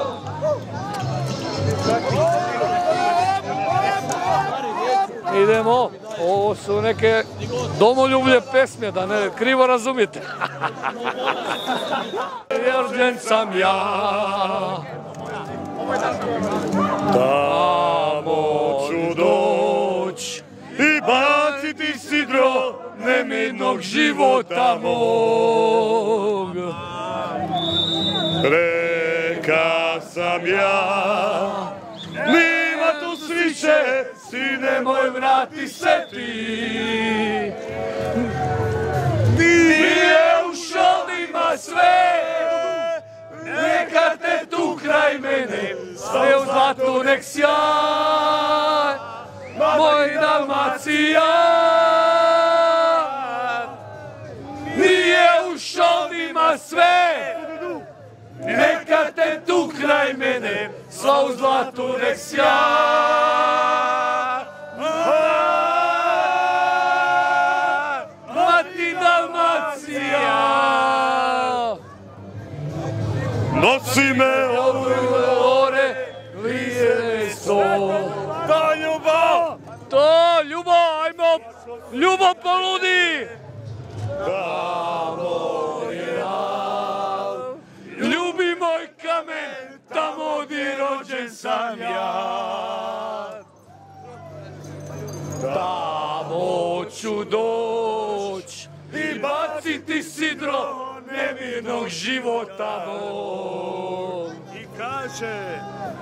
Idemo, ovo su neke domoljublje pesme, da ne krivo razumijete. Rođen sam ja. Tamo ću doć i baciti sidro nemirnog života mog. Reka sam ja, nima tu sviće, sine moj vrati se ti. Nije u šoldima sve, neka te tu kraj mene, sve u zlatu nek sjaj, moj Dalmacija. Nije u šoldima sve, neka te tu kraj mene, sva u zlatu nek sjaj. Mati Dalmacija, nosi me ore, lije sto. To ljubav, to ljubav, ajmo, ljubav poludi. Tamo je ja, ljubi moj kamen, tamo di rođen sam ja. Tamo ću doć i baciti sidro nemirnog života mog. I kaže,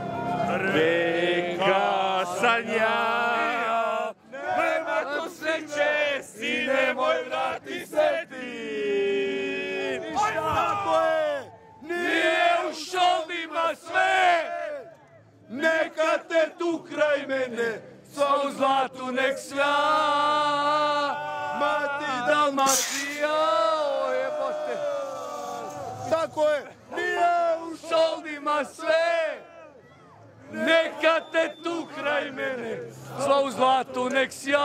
reka sam ja, nema tu sreće, sine moj vrati se ti. Tako je, nije u šoldima sve, neka te tu kraj mene, sva u zlatu nek svja. Mati Dalmacija, o jebote. Tako je, nije u šoldima sve, neka te tu kraj mene, sva u zlatu nek sjaj.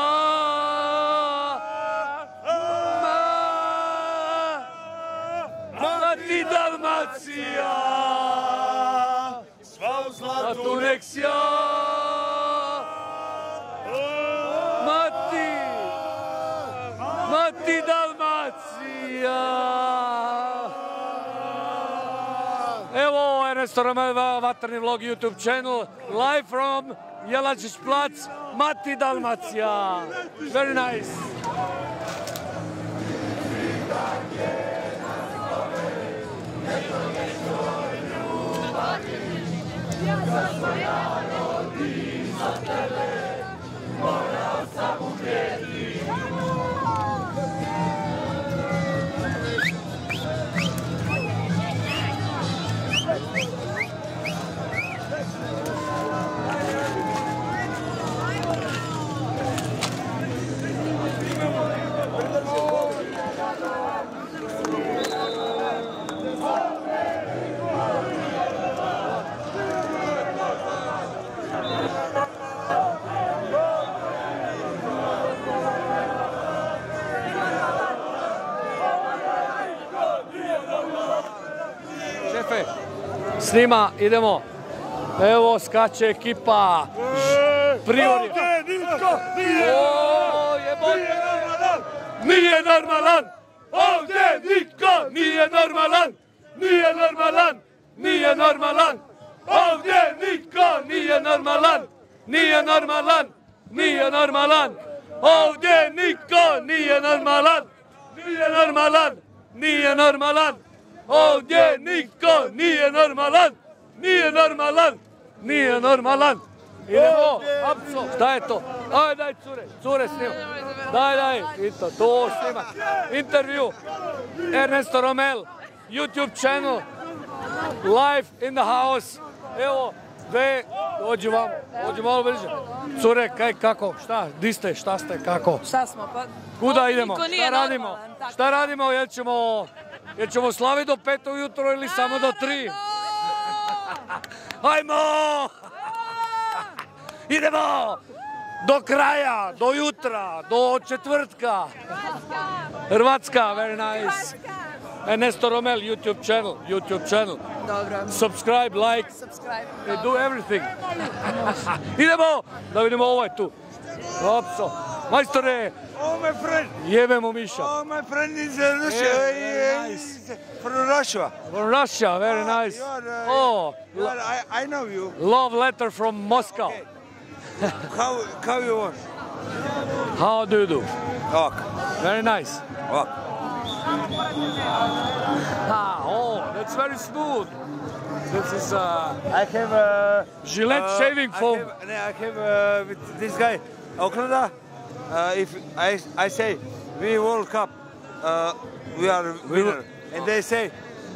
Mati Dalmacija, sva u zlatu nek sjaj. Mati, Mati Dalmacija. Evo Ernesto Romél, Vatreni vlog YouTube channel, live from Jelačić plac, Mati Dalmacija. Very nice. Šefe, snima, idemo. Evo skače ekipa. Priori. Nije normalan. Ovdje niko nije normalan. Nije normalan. Nije normalan. Ovdje niko nije normalan. Nije normalan. Nije normalan. Ovdje niko nije normalan. Nije normalan. Nije normalan. Ovdje niko nije normalan. Nije normalan. Nije normalan. Idemo, apso, šta je to? Aj, daj, cure, cure snima. Daj, daj, i to, to snima. Intervju, Ernesto Romél, YouTube channel, live in the house. Evo, dve, dođi vam, dođi malo bliže. Cure, kaj, kako, šta, di ste, šta ste, kako? Šta smo, pa... Kuda idemo, šta radimo? Šta radimo, jel ćemo, jel ćemo slaviti do pet ujutro ili samo do tri? Hajmo! Idemo! Do kraja, do jutra, do četvrtka. Hrvatska, very nice. Ernesto Romél, YouTube channel, YouTube channel. Dobro. Subscribe, like, Subscribe. do everything. Idemo! Da vidimo, ovo je tu. Opso. Majstore, Oh, my friend. jebemo miša. Oh, my friend is uh, Russia. Yeah, He- very he- nice. he's from Russia. From Russia, very nice. You are, uh, Oh, you are, I, I know you. love letter from Moscow. How how you want? How do you do? Walk. Very nice. Walk. Ah, oh, that's very smooth. This is uh, I have uh, Gillette uh, shaving I foam. have, I have uh, with this guy, Oklahoma. Uh, if I I say we World Cup, uh, we are winner, and they say,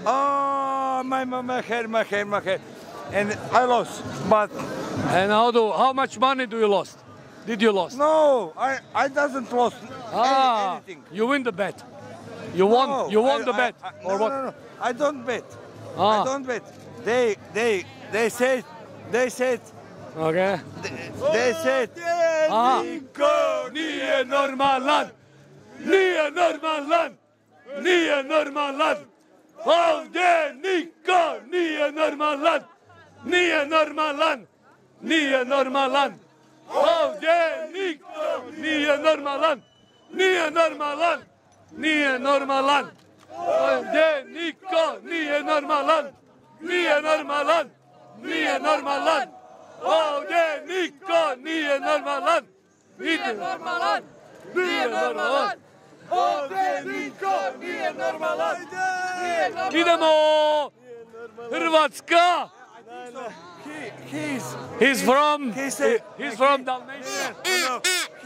oh my my my hair, my hair, my hair, and I lost. But And how do how much money do you lost? Did you lost? no, I I doesn't lost Ah, any, anything. you win the bet. You won. No, you won I- the I- bet, I- or no, what? No, no, I don't bet. Ah. I don't bet. They they they said they said Okay. they said. Aha. Niko nije normalan. Nije normalan. Nije normalan. Ovdje niko nije normalan. Nije normalan. Nije normalan. Ovdje niko nije normalan. Nije normalan. Nije normalan. Ovdje niko nije normalan. Nije normalan. Nije normalan. Ovdje niko nije normalan. Nije normalan. Nije normalan. Ovdje niko nije normalan. Idemo! Hrvatska! He, he's He's from he said he's from Dalmatia. no,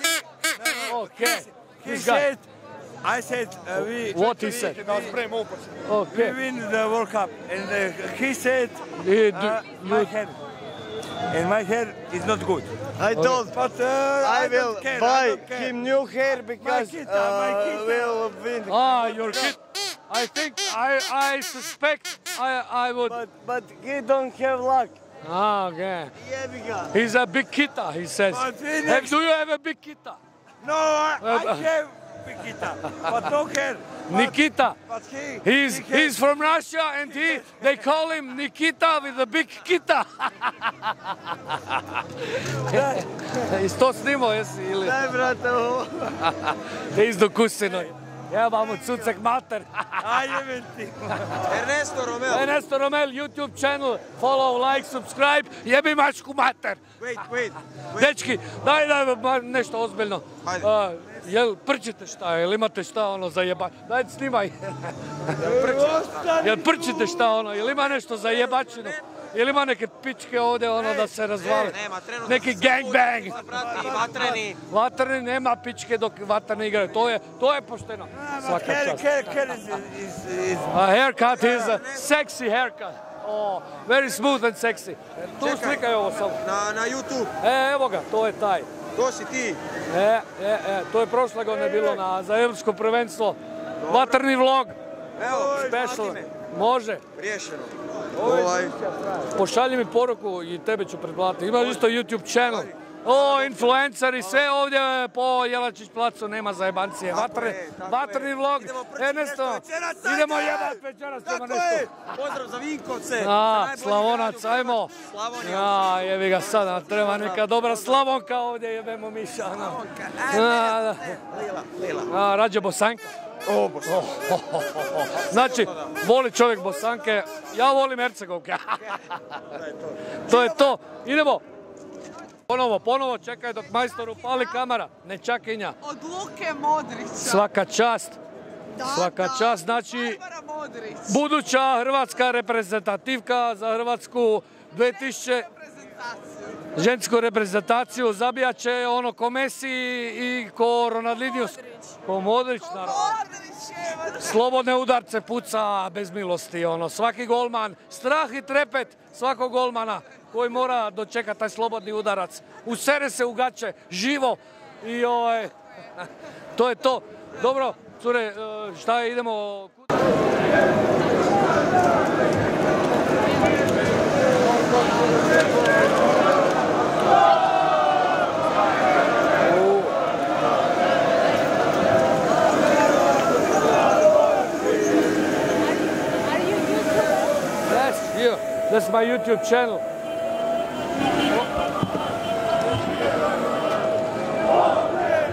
Okay. he This guy. said I said uh, we What he we- said? we, we Okay. win the World Cup, and uh, he said He do- uh, you- my hair and my hair is not good. I don't. But uh, I I will don't care, I buy don't care. him new hair because kid, uh, my uh, kid, uh, will win. Ah, your kid. I think I I suspect I I would. But but he don't have luck. Ah, okay. Yeah, we got. He's a big kita, he says. But we Have, next- do you have a big kita? No, I, I Uh, have Nikita, but no hair. But, Nikita. But he, He's he he's from Russia and he they call him Nikita with a big kita. Jesi to snimao jesi ili? Daj brate ovo. He's the kusino. Jebamo cucek mater. I even think. Ernesto Romél. Ernesto Romél YouTube channel. Follow, like, subscribe. Jebi mačku mater. Wait, wait. Dečki, daj daj ma- nešto ozbiljno. Ajde. A, jel prčite šta, jel imate šta ono za jebać? Daj snimaj. Jel prčite šta ono, jel ima nešto za jebačinu? Jel ima neke pičke ovdje ono da se razvale? Nema, trenutno Neki se gangbang. samo prati Vatreni. Vatreni nema pičke dok vatreni igraju. To je, to je pošteno. Svaka Hair, čast. hair, hair is, is, is A haircut is a sexy haircut. Oh, very smooth and sexy. Tu slikaj ovo samo. Na, na YouTube. E, evo ga, to je taj. To si ti. E, e, e, to je prošle godine bilo na, za europsko prvenstvo. Vatrni vlog. Evo, Special. plati me. Može. Riješeno. Ovaj, Pošalji mi poruku i tebe ću pretplatiti. Imaš isto YouTube channel. O, influenceri, sve ovdje po Jelačić placu, nema zajebancije. Vatrni, vatrni vlog. Ernesto, idemo jebat večeras ćemo nešto. pozdrav za Vinkovce. A, Najbolji Slavonac, grad u ajmo. Slavonija. Ja, jebi ga sada, treba neka dobra Slavonka ovdje, jebemo miša. ono. Slavonka. A, da. Lila, Lila. A, rađe Bosanka. O, Bosanka. Znači, voli čovjek Bosanke, ja volim Hercegovke. To je to. Idemo. Ponovo, ponovo, čekaj dok majstor upali kamera. Ne čakinja. Od Luke Modrića. Svaka čast. Da, Svaka da. čast, znači Barbara Modrić. buduća hrvatska reprezentativka za Hrvatsku dvije tisuće Reprezentaciju. žensku reprezentaciju zabijat će ono ko Messi i ko Ronaldinho. Ko Modrić, naravno. Modrić je. Slobodne udarce puca bez milosti, ono, svaki golman, strah i trepet svakog golmana koji mora dočekati taj slobodni udarac. Usere se u gaće, živo i ovaj, to je to. Dobro, cure, šta je, idemo... Yes, here. That's my YouTube channel.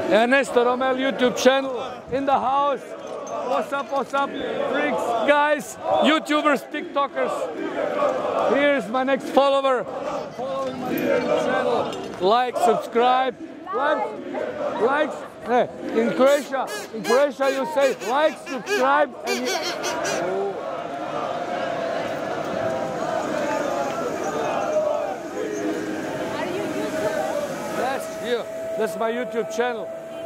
Ernesto Romél YouTube channel in the house. What's up, what's up, freaks, guys, YouTubers, TikTokers. Here's my next follower. Following my YouTube channel. Like, subscribe. Like, likes. Hey, in Croatia, in Croatia you say like, subscribe, and you... Oh. That's here. That's my YouTube channel.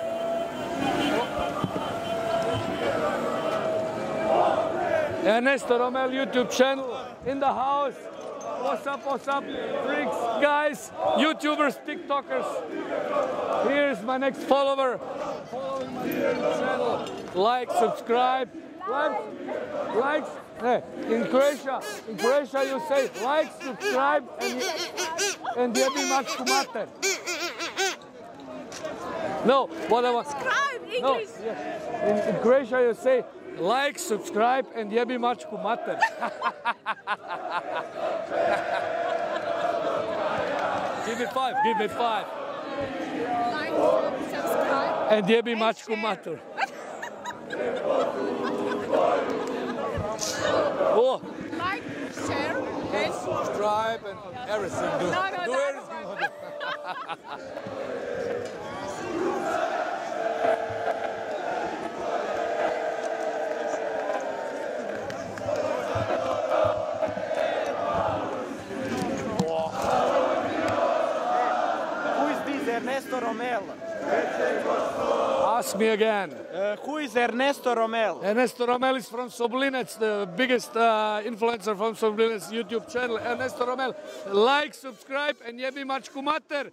Ernesto Romél YouTube channel in the house. What's up, what's up, freaks, guys, YouTubers, TikTokers. Here's my next follower. Following my YouTube channel. Like, subscribe. Like, likes. Hey, in Croatia, in Croatia you say like, subscribe, and you, and jebi mačku mater. No, what I want. Subscribe, English. No, yes. in, in Croatia you say like, subscribe, and jebi mačku mater. Give me five, give me five. Like, subscribe. And jebi mačku mater. Oh. Like, share, and subscribe, and everything. Do, no, no, do no, everything. Ernesto Romél. Ask me again. Uh, who is Ernesto Romél? Ernesto Romél is from Soblinec, the biggest uh, influencer from Soblinec YouTube channel. Ernesto Romél. Like, subscribe, and jebi mačku mater.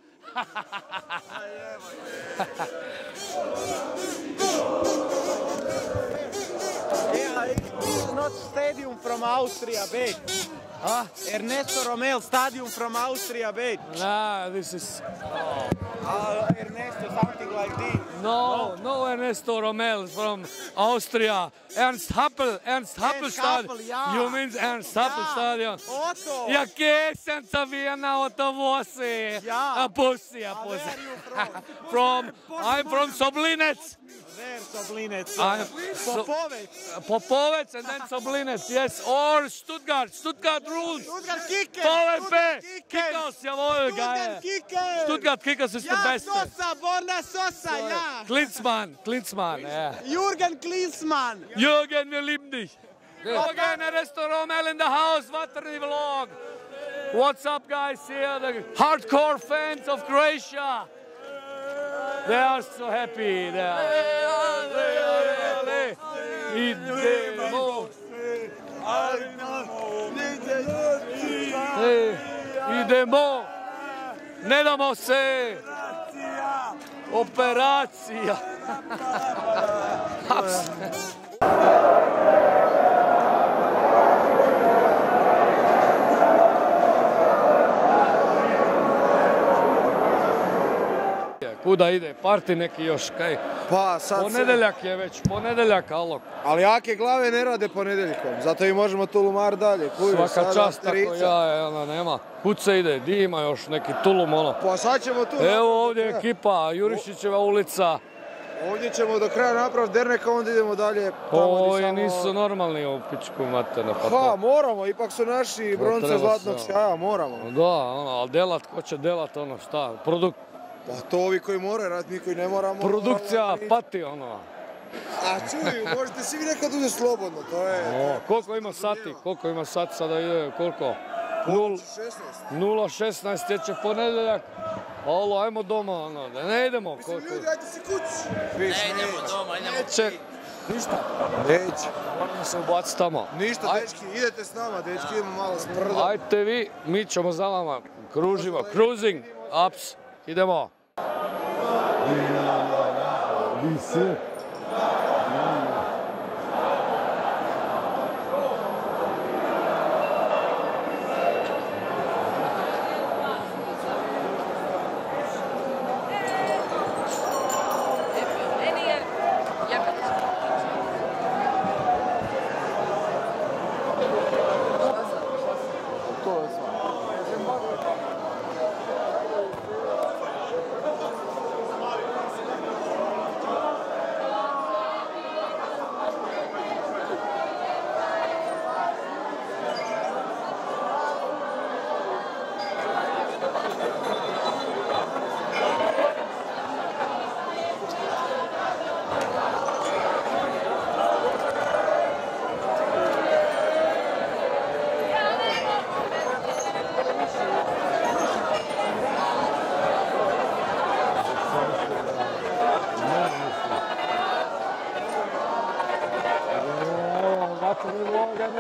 Yeah, it's not stadium from Austria, babe. Huh? Ernesto Romél, stadium from Austria, babe. Nah, this is... Oh. Uh, Ernesto, something like this. No, no, no Ernesto Romél from Austria. Ernst Happel, Ernst Happel Stadion. Ja. You mean Ernst Happel Ja. Stadion? Otto. Ja, kesam savijana autovosi. Ja. A pussy, a pussy. Where are you from? From, I'm from Soblinec. Where, Soblinec? I'm so- Popovec. Popovec and then Soblinec, yes. Or Stuttgart, Stuttgart rules. Stuttgart Kickers. VfB, Stuttgart Kickers. Kickers, jawohl, geil. Stuttgart Kickers. Stuttgart Kickers ist der Ja, Beste. Sosa, Borna Sosa, ja. Klinsmann, Klinsmann, ja. Jürgen Klinsmann. Jürgen, wir lieben dich. Again, Ernesto Romél in the house, Vatreni vlog. What's up, guys? Here, the hardcore fans of Croatia. They are so happy. They are. Idemo. Hey, idemo. Ne damo se. Operacija. Kuda ide? Parti neki još, kaj? Pa sad se... Ponedeljak je već, ponedeljak, alo. Ali jake glave ne rade ponedjeljkom, zato i možemo tulumar dalje. Kuju, Svaka sada čast tako trica. ja, ona nema. Kud se ide? Di ima još neki tulum, ono. Pa sad ćemo tu... Evo ovdje je ekipa, Jurišićeva ulica. Ovdje ćemo do kraja napraviti derneka, onda idemo dalje. tamo di Ovi samo- nisu normalni u pičku materne, pa Ha, to. moramo, ipak su naši To bronce treba zlatnog se, sjaja, moramo. Da, ono, ali delat, ko će delat, ono, šta, produk, Pa to ovi koji moraju raditi, mi koji ne moramo. produkcija moramo- pati, ono. A čuj, možete svi nekad uzeti slobodno, to je... O, koliko ima sati, koliko ima sati sada ide, koliko? Nul- šesnaest. nula šesnaest je će ponedeljak. Alo, ajmo doma, ono, da ne idemo. Mislim, Koliko? ljudi, ajde se kući. Ne idemo doma, idemo Neće, ništa. Neće. Moramo se ubaciti tamo. Ništa, Aj- dečki, idete s nama, dečki, idemo malo sprdo. Ajte vi, mi ćemo za vama. Kružimo, cruising, ups, idemo.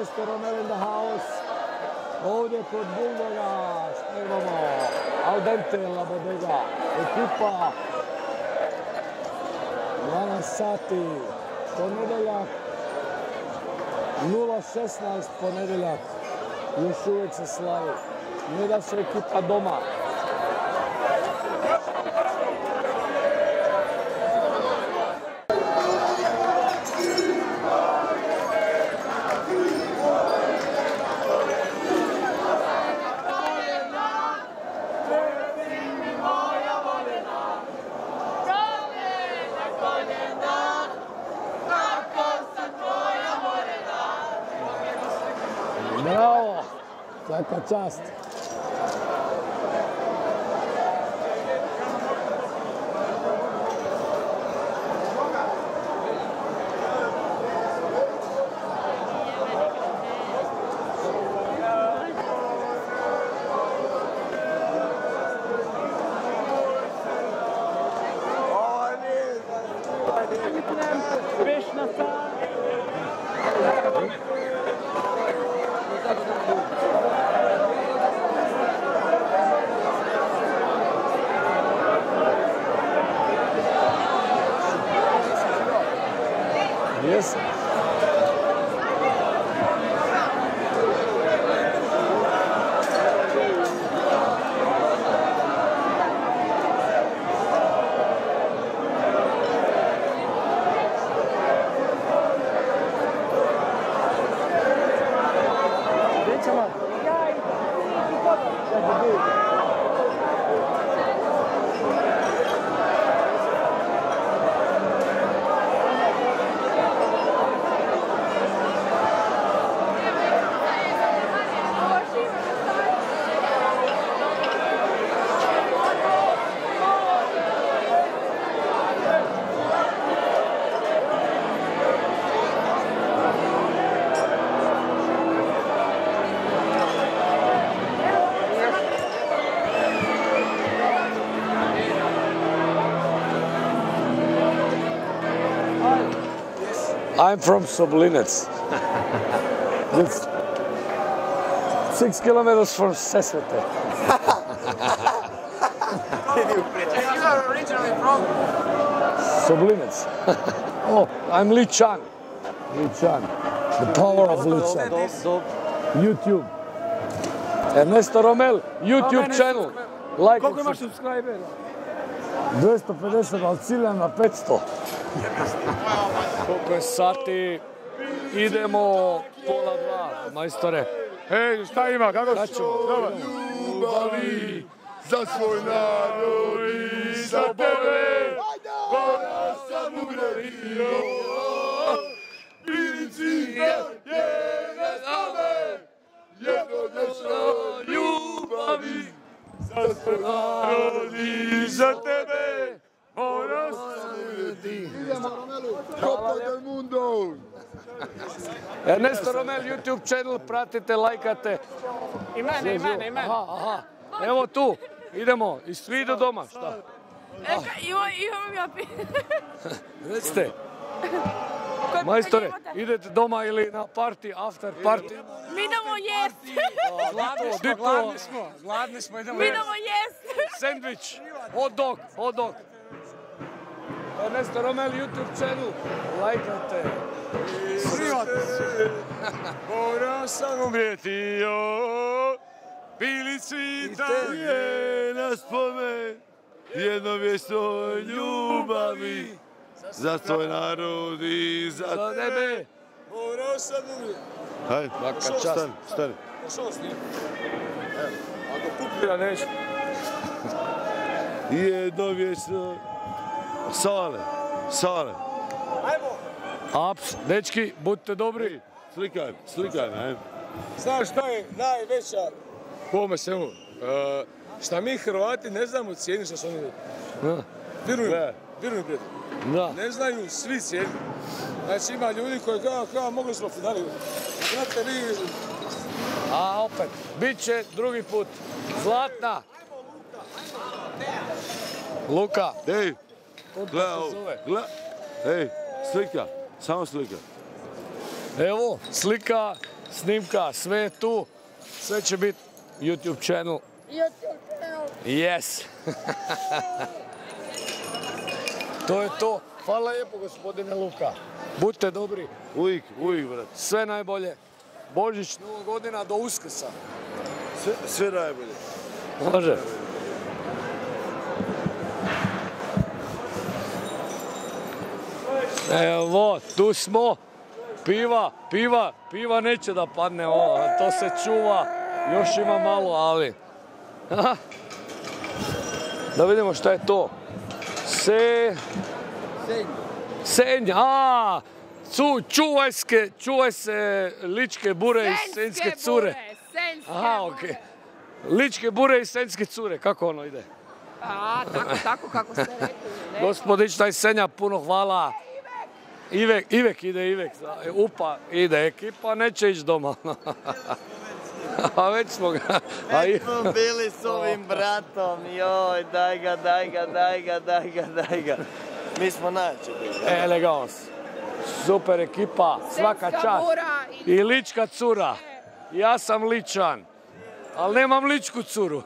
Ernesto Romél in the house. Ovdje kod Buldoga, što imamo? Al dente la bodega, ekipa. dvanaest sati, ponedeljak. nula šesnaest ponedeljak. Još uvijek se slavi. Ne da se ekipa doma. Bravo! Svaka čast! Yes. I'm from Soblinec. It's six kilometers from Sesvete. You are originally from? Soblinec. Oh, I'm Lichan. Lichan. The power of Lichan. YouTube. Ernesto Romél, YouTube channel. Like Koliko imaš subscribera? dvjesto pedeset, ali ciljam na petsto. Koliko je sati? Idemo pola dva, majstore. Hej, šta ima, kako ćemo? Ljubavi za svoj narod i za tebe, ona sam ugradio. Bilici je nestane, jednodečno ljubavi za svoj narod i za tebe, ona sam ugradio. Idemo, Romelu, Copa del Mundo. Ernesto Romél YouTube channel, pratite, lajkate. I mene, i mene, i mene. Aha, aha. Evo tu, idemo, i svi do doma, šta? Imam ja pitanje. Recite. Majstore, idete doma ili na party, after party? Mi idemo jest. Gladni smo, gladni smo, gladni smo, idemo Mi jest. idemo jest. Sandvič, hot dog, hot dog. Ernesto Romél YouTube channel, lajkate. Ona sam ugradio, Bilici je na spomen, jedno mjesto ljubavi, za tvoj narod i za tebe. Ona sam ugradio. Hajde, stani, stani. Ako kupira nešto. Jedno mjesto. Sale, sale. Aps, dečki, budite dobri. Slikaj, slikaj, ne? Znaš šta je najveća po ovome svemu? Šta mi Hrvati ne znamo cijeni što su oni ljudi. Vjerujem, vjerujem prijatelj. Ne znaju svi cijeni. Znači ima ljudi koji kao, kao mogli smo finali. Znate vi... A opet, bit će drugi put. Zlatna. Luka. Ej, gledaj ovo, gledaj. Ej, slika, samo slika. Evo, slika snimka, sve je tu. Sve će biti YouTube channel. YouTube channel. Yes. To je to. Hvala lijepo, gospodine Luka. Budite dobri. Uvijek, uvijek, brat. Sve najbolje. Božić, Nova godina, do Uskrsa. Sve, sve najbolje. Može. Evo, tu smo. Piva, piva, piva neće da padne, o, to se čuva. Još ima malo, ali... Aha. Da vidimo šta je to. Se... Senj, a, cu, čuvajske, čuvaj se ličke bure i senjske cure. Senjske Aha, okej. Ličke bure i senjske cure, kako ono ide? A, tako, tako kako ste rekli. Gospodić, taj Senja, puno hvala. Ivek, Ivek ide, Ivek. Upa ide, ekipa neće ići doma. A već smo ga. Već smo bili s ovim bratom, joj, daj ga, daj ga, daj ga, daj ga, daj ga. Mi smo najče bili. Elegans. Super ekipa, svaka čast. I lička cura. Ja sam ličan, ali nemam ličku curu.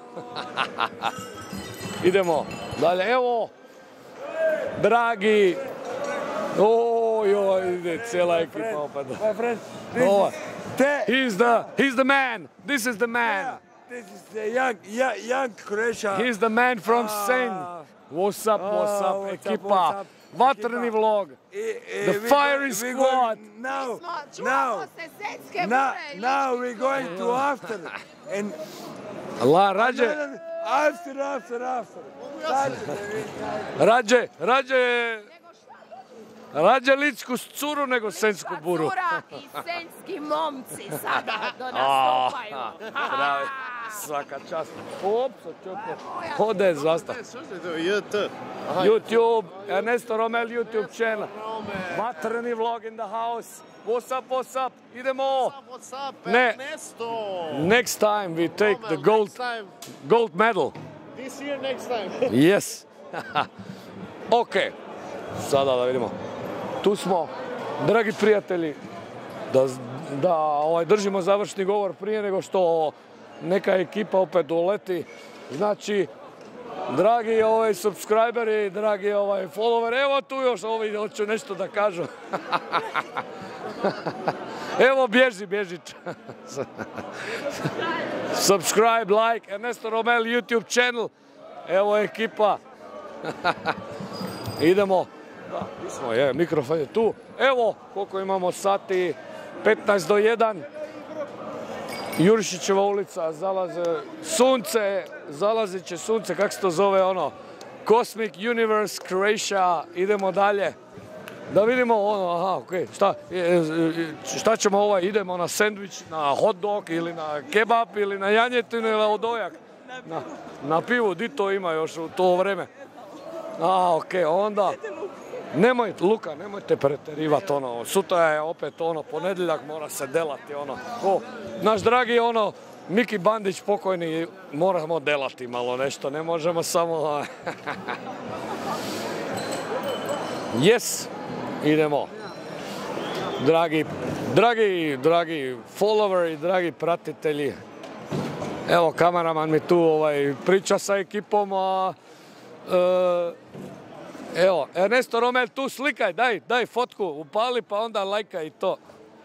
Idemo dalje, evo. Dragi. Oj, oj, ide cijela ekipa opet. My friend, Ovo. this is He's the, he's the man. This is the man. This is the young, young, young Croatia. He's the man from Senj. What's up, what's up, what's up, ekipa. what's up, Vatreni ekipa. vlog. The The fiery squad. Now, now, now, now we're going to after. And La, rađe, after, after, after. rađe, rađe, rađe ličku curu nego senjsku buru. Cura i senjski momci sada do nastupaju. Pravi, svaka čast. Opso, čupo. Ode zastav. YouTube, Ernesto Romél YouTube channel. Vatreni vlog in the house. What's up, what's up? Idemo. What's up, Ne. Ernesto? Next time we take the gold, gold medal. This year, next time. Yes. Ok. Sada da vidimo. Tu smo, dragi prijatelji, da, da ovaj, držimo završni govor prije nego što neka ekipa opet uleti. Znači, dragi ovaj, subscriberi, dragi ovaj, followeri, evo tu još ovi hoću nešto da kažu. Evo, bježi, bježi. Subscribe, like, Ernesto Romél YouTube channel. Evo ekipa. Idemo. Da, mi smo, je, mikrofon je tu. Evo, koliko imamo sati, petnaest do jedan. Jurišićeva ulica, zalaze sunce, zalazit će sunce, kako se to zove, ono, Cosmic Universe Croatia, idemo dalje. Da vidimo ono, aha, okej, šta, šta ćemo ovaj, idemo na sandvič, na hot dog ili na kebab ili na janjetinu ili na odojak. Na, na pivu, di to ima još u to vreme. A, okej, onda, nemojte, Luka, nemojte preterivati, ono, sutra je opet, ono, ponedjeljak mora se delati, ono, ko, naš dragi, ono, Miki Bandić pokojni, moramo delati malo nešto, ne možemo samo... Yes, idemo. Dragi, dragi, dragi followeri, dragi pratitelji, evo, kameraman mi tu ovaj, priča sa ekipom, a... Uh, evo, Ernesto Romél, tu slikaj, daj, daj fotku, upali pa onda lajkaj i to.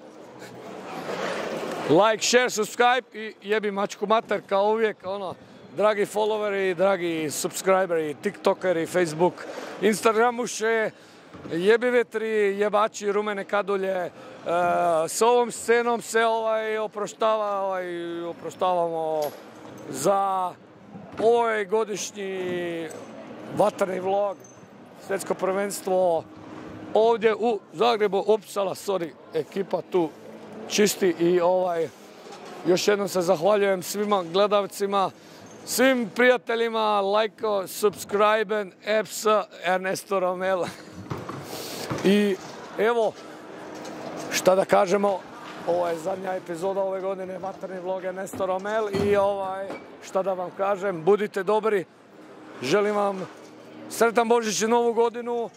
Like, share, subscribe i jebi mačku mater kao uvijek, ono, dragi followeri, dragi subscriberi, tiktokeri, Facebook, instagramuše, jebi vetri, jebači, rumene kadulje, uh, s ovom scenom se ovaj, oproštava, ovaj, oproštavamo za ovaj godišnji vatreni vlog, svjetsko prvenstvo ovdje u Zagrebu, Upsala, sorry, ekipa tu čisti i ovaj, još jednom se zahvaljujem svima gledalcima, svim prijateljima, lajko, subscriben, epsa, Ernesto Romél. I evo, šta da kažemo, ovo je zadnja epizoda ove godine, vatreni vlog Ernesto Romél i ovaj, šta da vam kažem, budite dobri, želim vam sretan Božić i Novu godinu,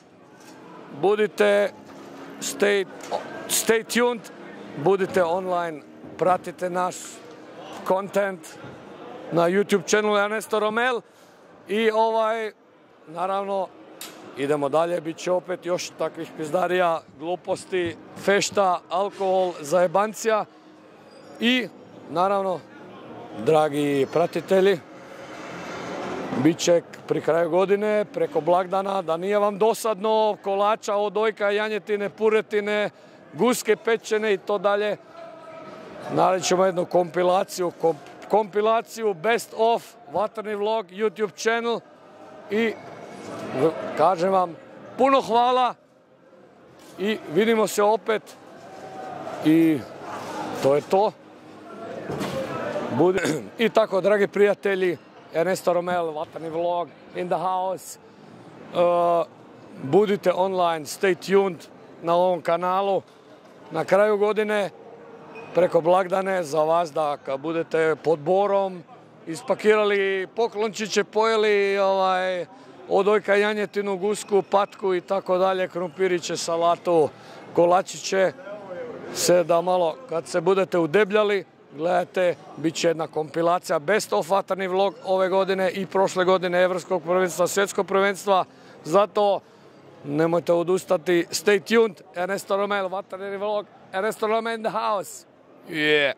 budite, stay, stay tuned, budite online, pratite naš content na YouTube channelu Ernesto Romél i ovaj, naravno, idemo dalje, bit će opet još takvih pizdarija, gluposti, fešta, alkohol, zajebancija i naravno, dragi pratitelji, bit će pri kraju godine, preko blagdana, da nije vam dosadno, kolača, odojka, janjetine, puretine, guske pečene i to dalje. Naravno ćemo jednu kompilaciju, komp, kompilaciju Best of Vatreni vlog, YouTube channel i kažem vam puno hvala i vidimo se opet i to je to. Bude. I tako, dragi prijatelji, Ernesto Romél, Vatreni vlog, in the house. Uh, budite online, stay tuned na ovom kanalu. Na kraju godine, preko blagdane, za vas da kad budete pod borom, ispakirali poklončiće, pojeli ovaj, odojka, janjetinu, gusku, patku i tako dalje, krumpiriće, salatu, kolačiće, se da malo, kad se budete udebljali, gledajte, bit će jedna kompilacija Best of Vatreni vlog ove godine i prošle godine Evropskog prvenstva, svjetskog prvenstva. Zato nemojte odustati. Stay tuned. Ernesto Romél, Vatreni vlog. Ernesto Romél in the house. Yeah.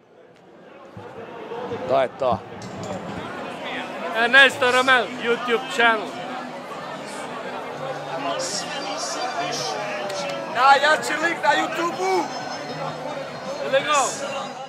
To je to. Ernesto Romél, YouTube channel. Najjači lik na YouTube-u! Let's go.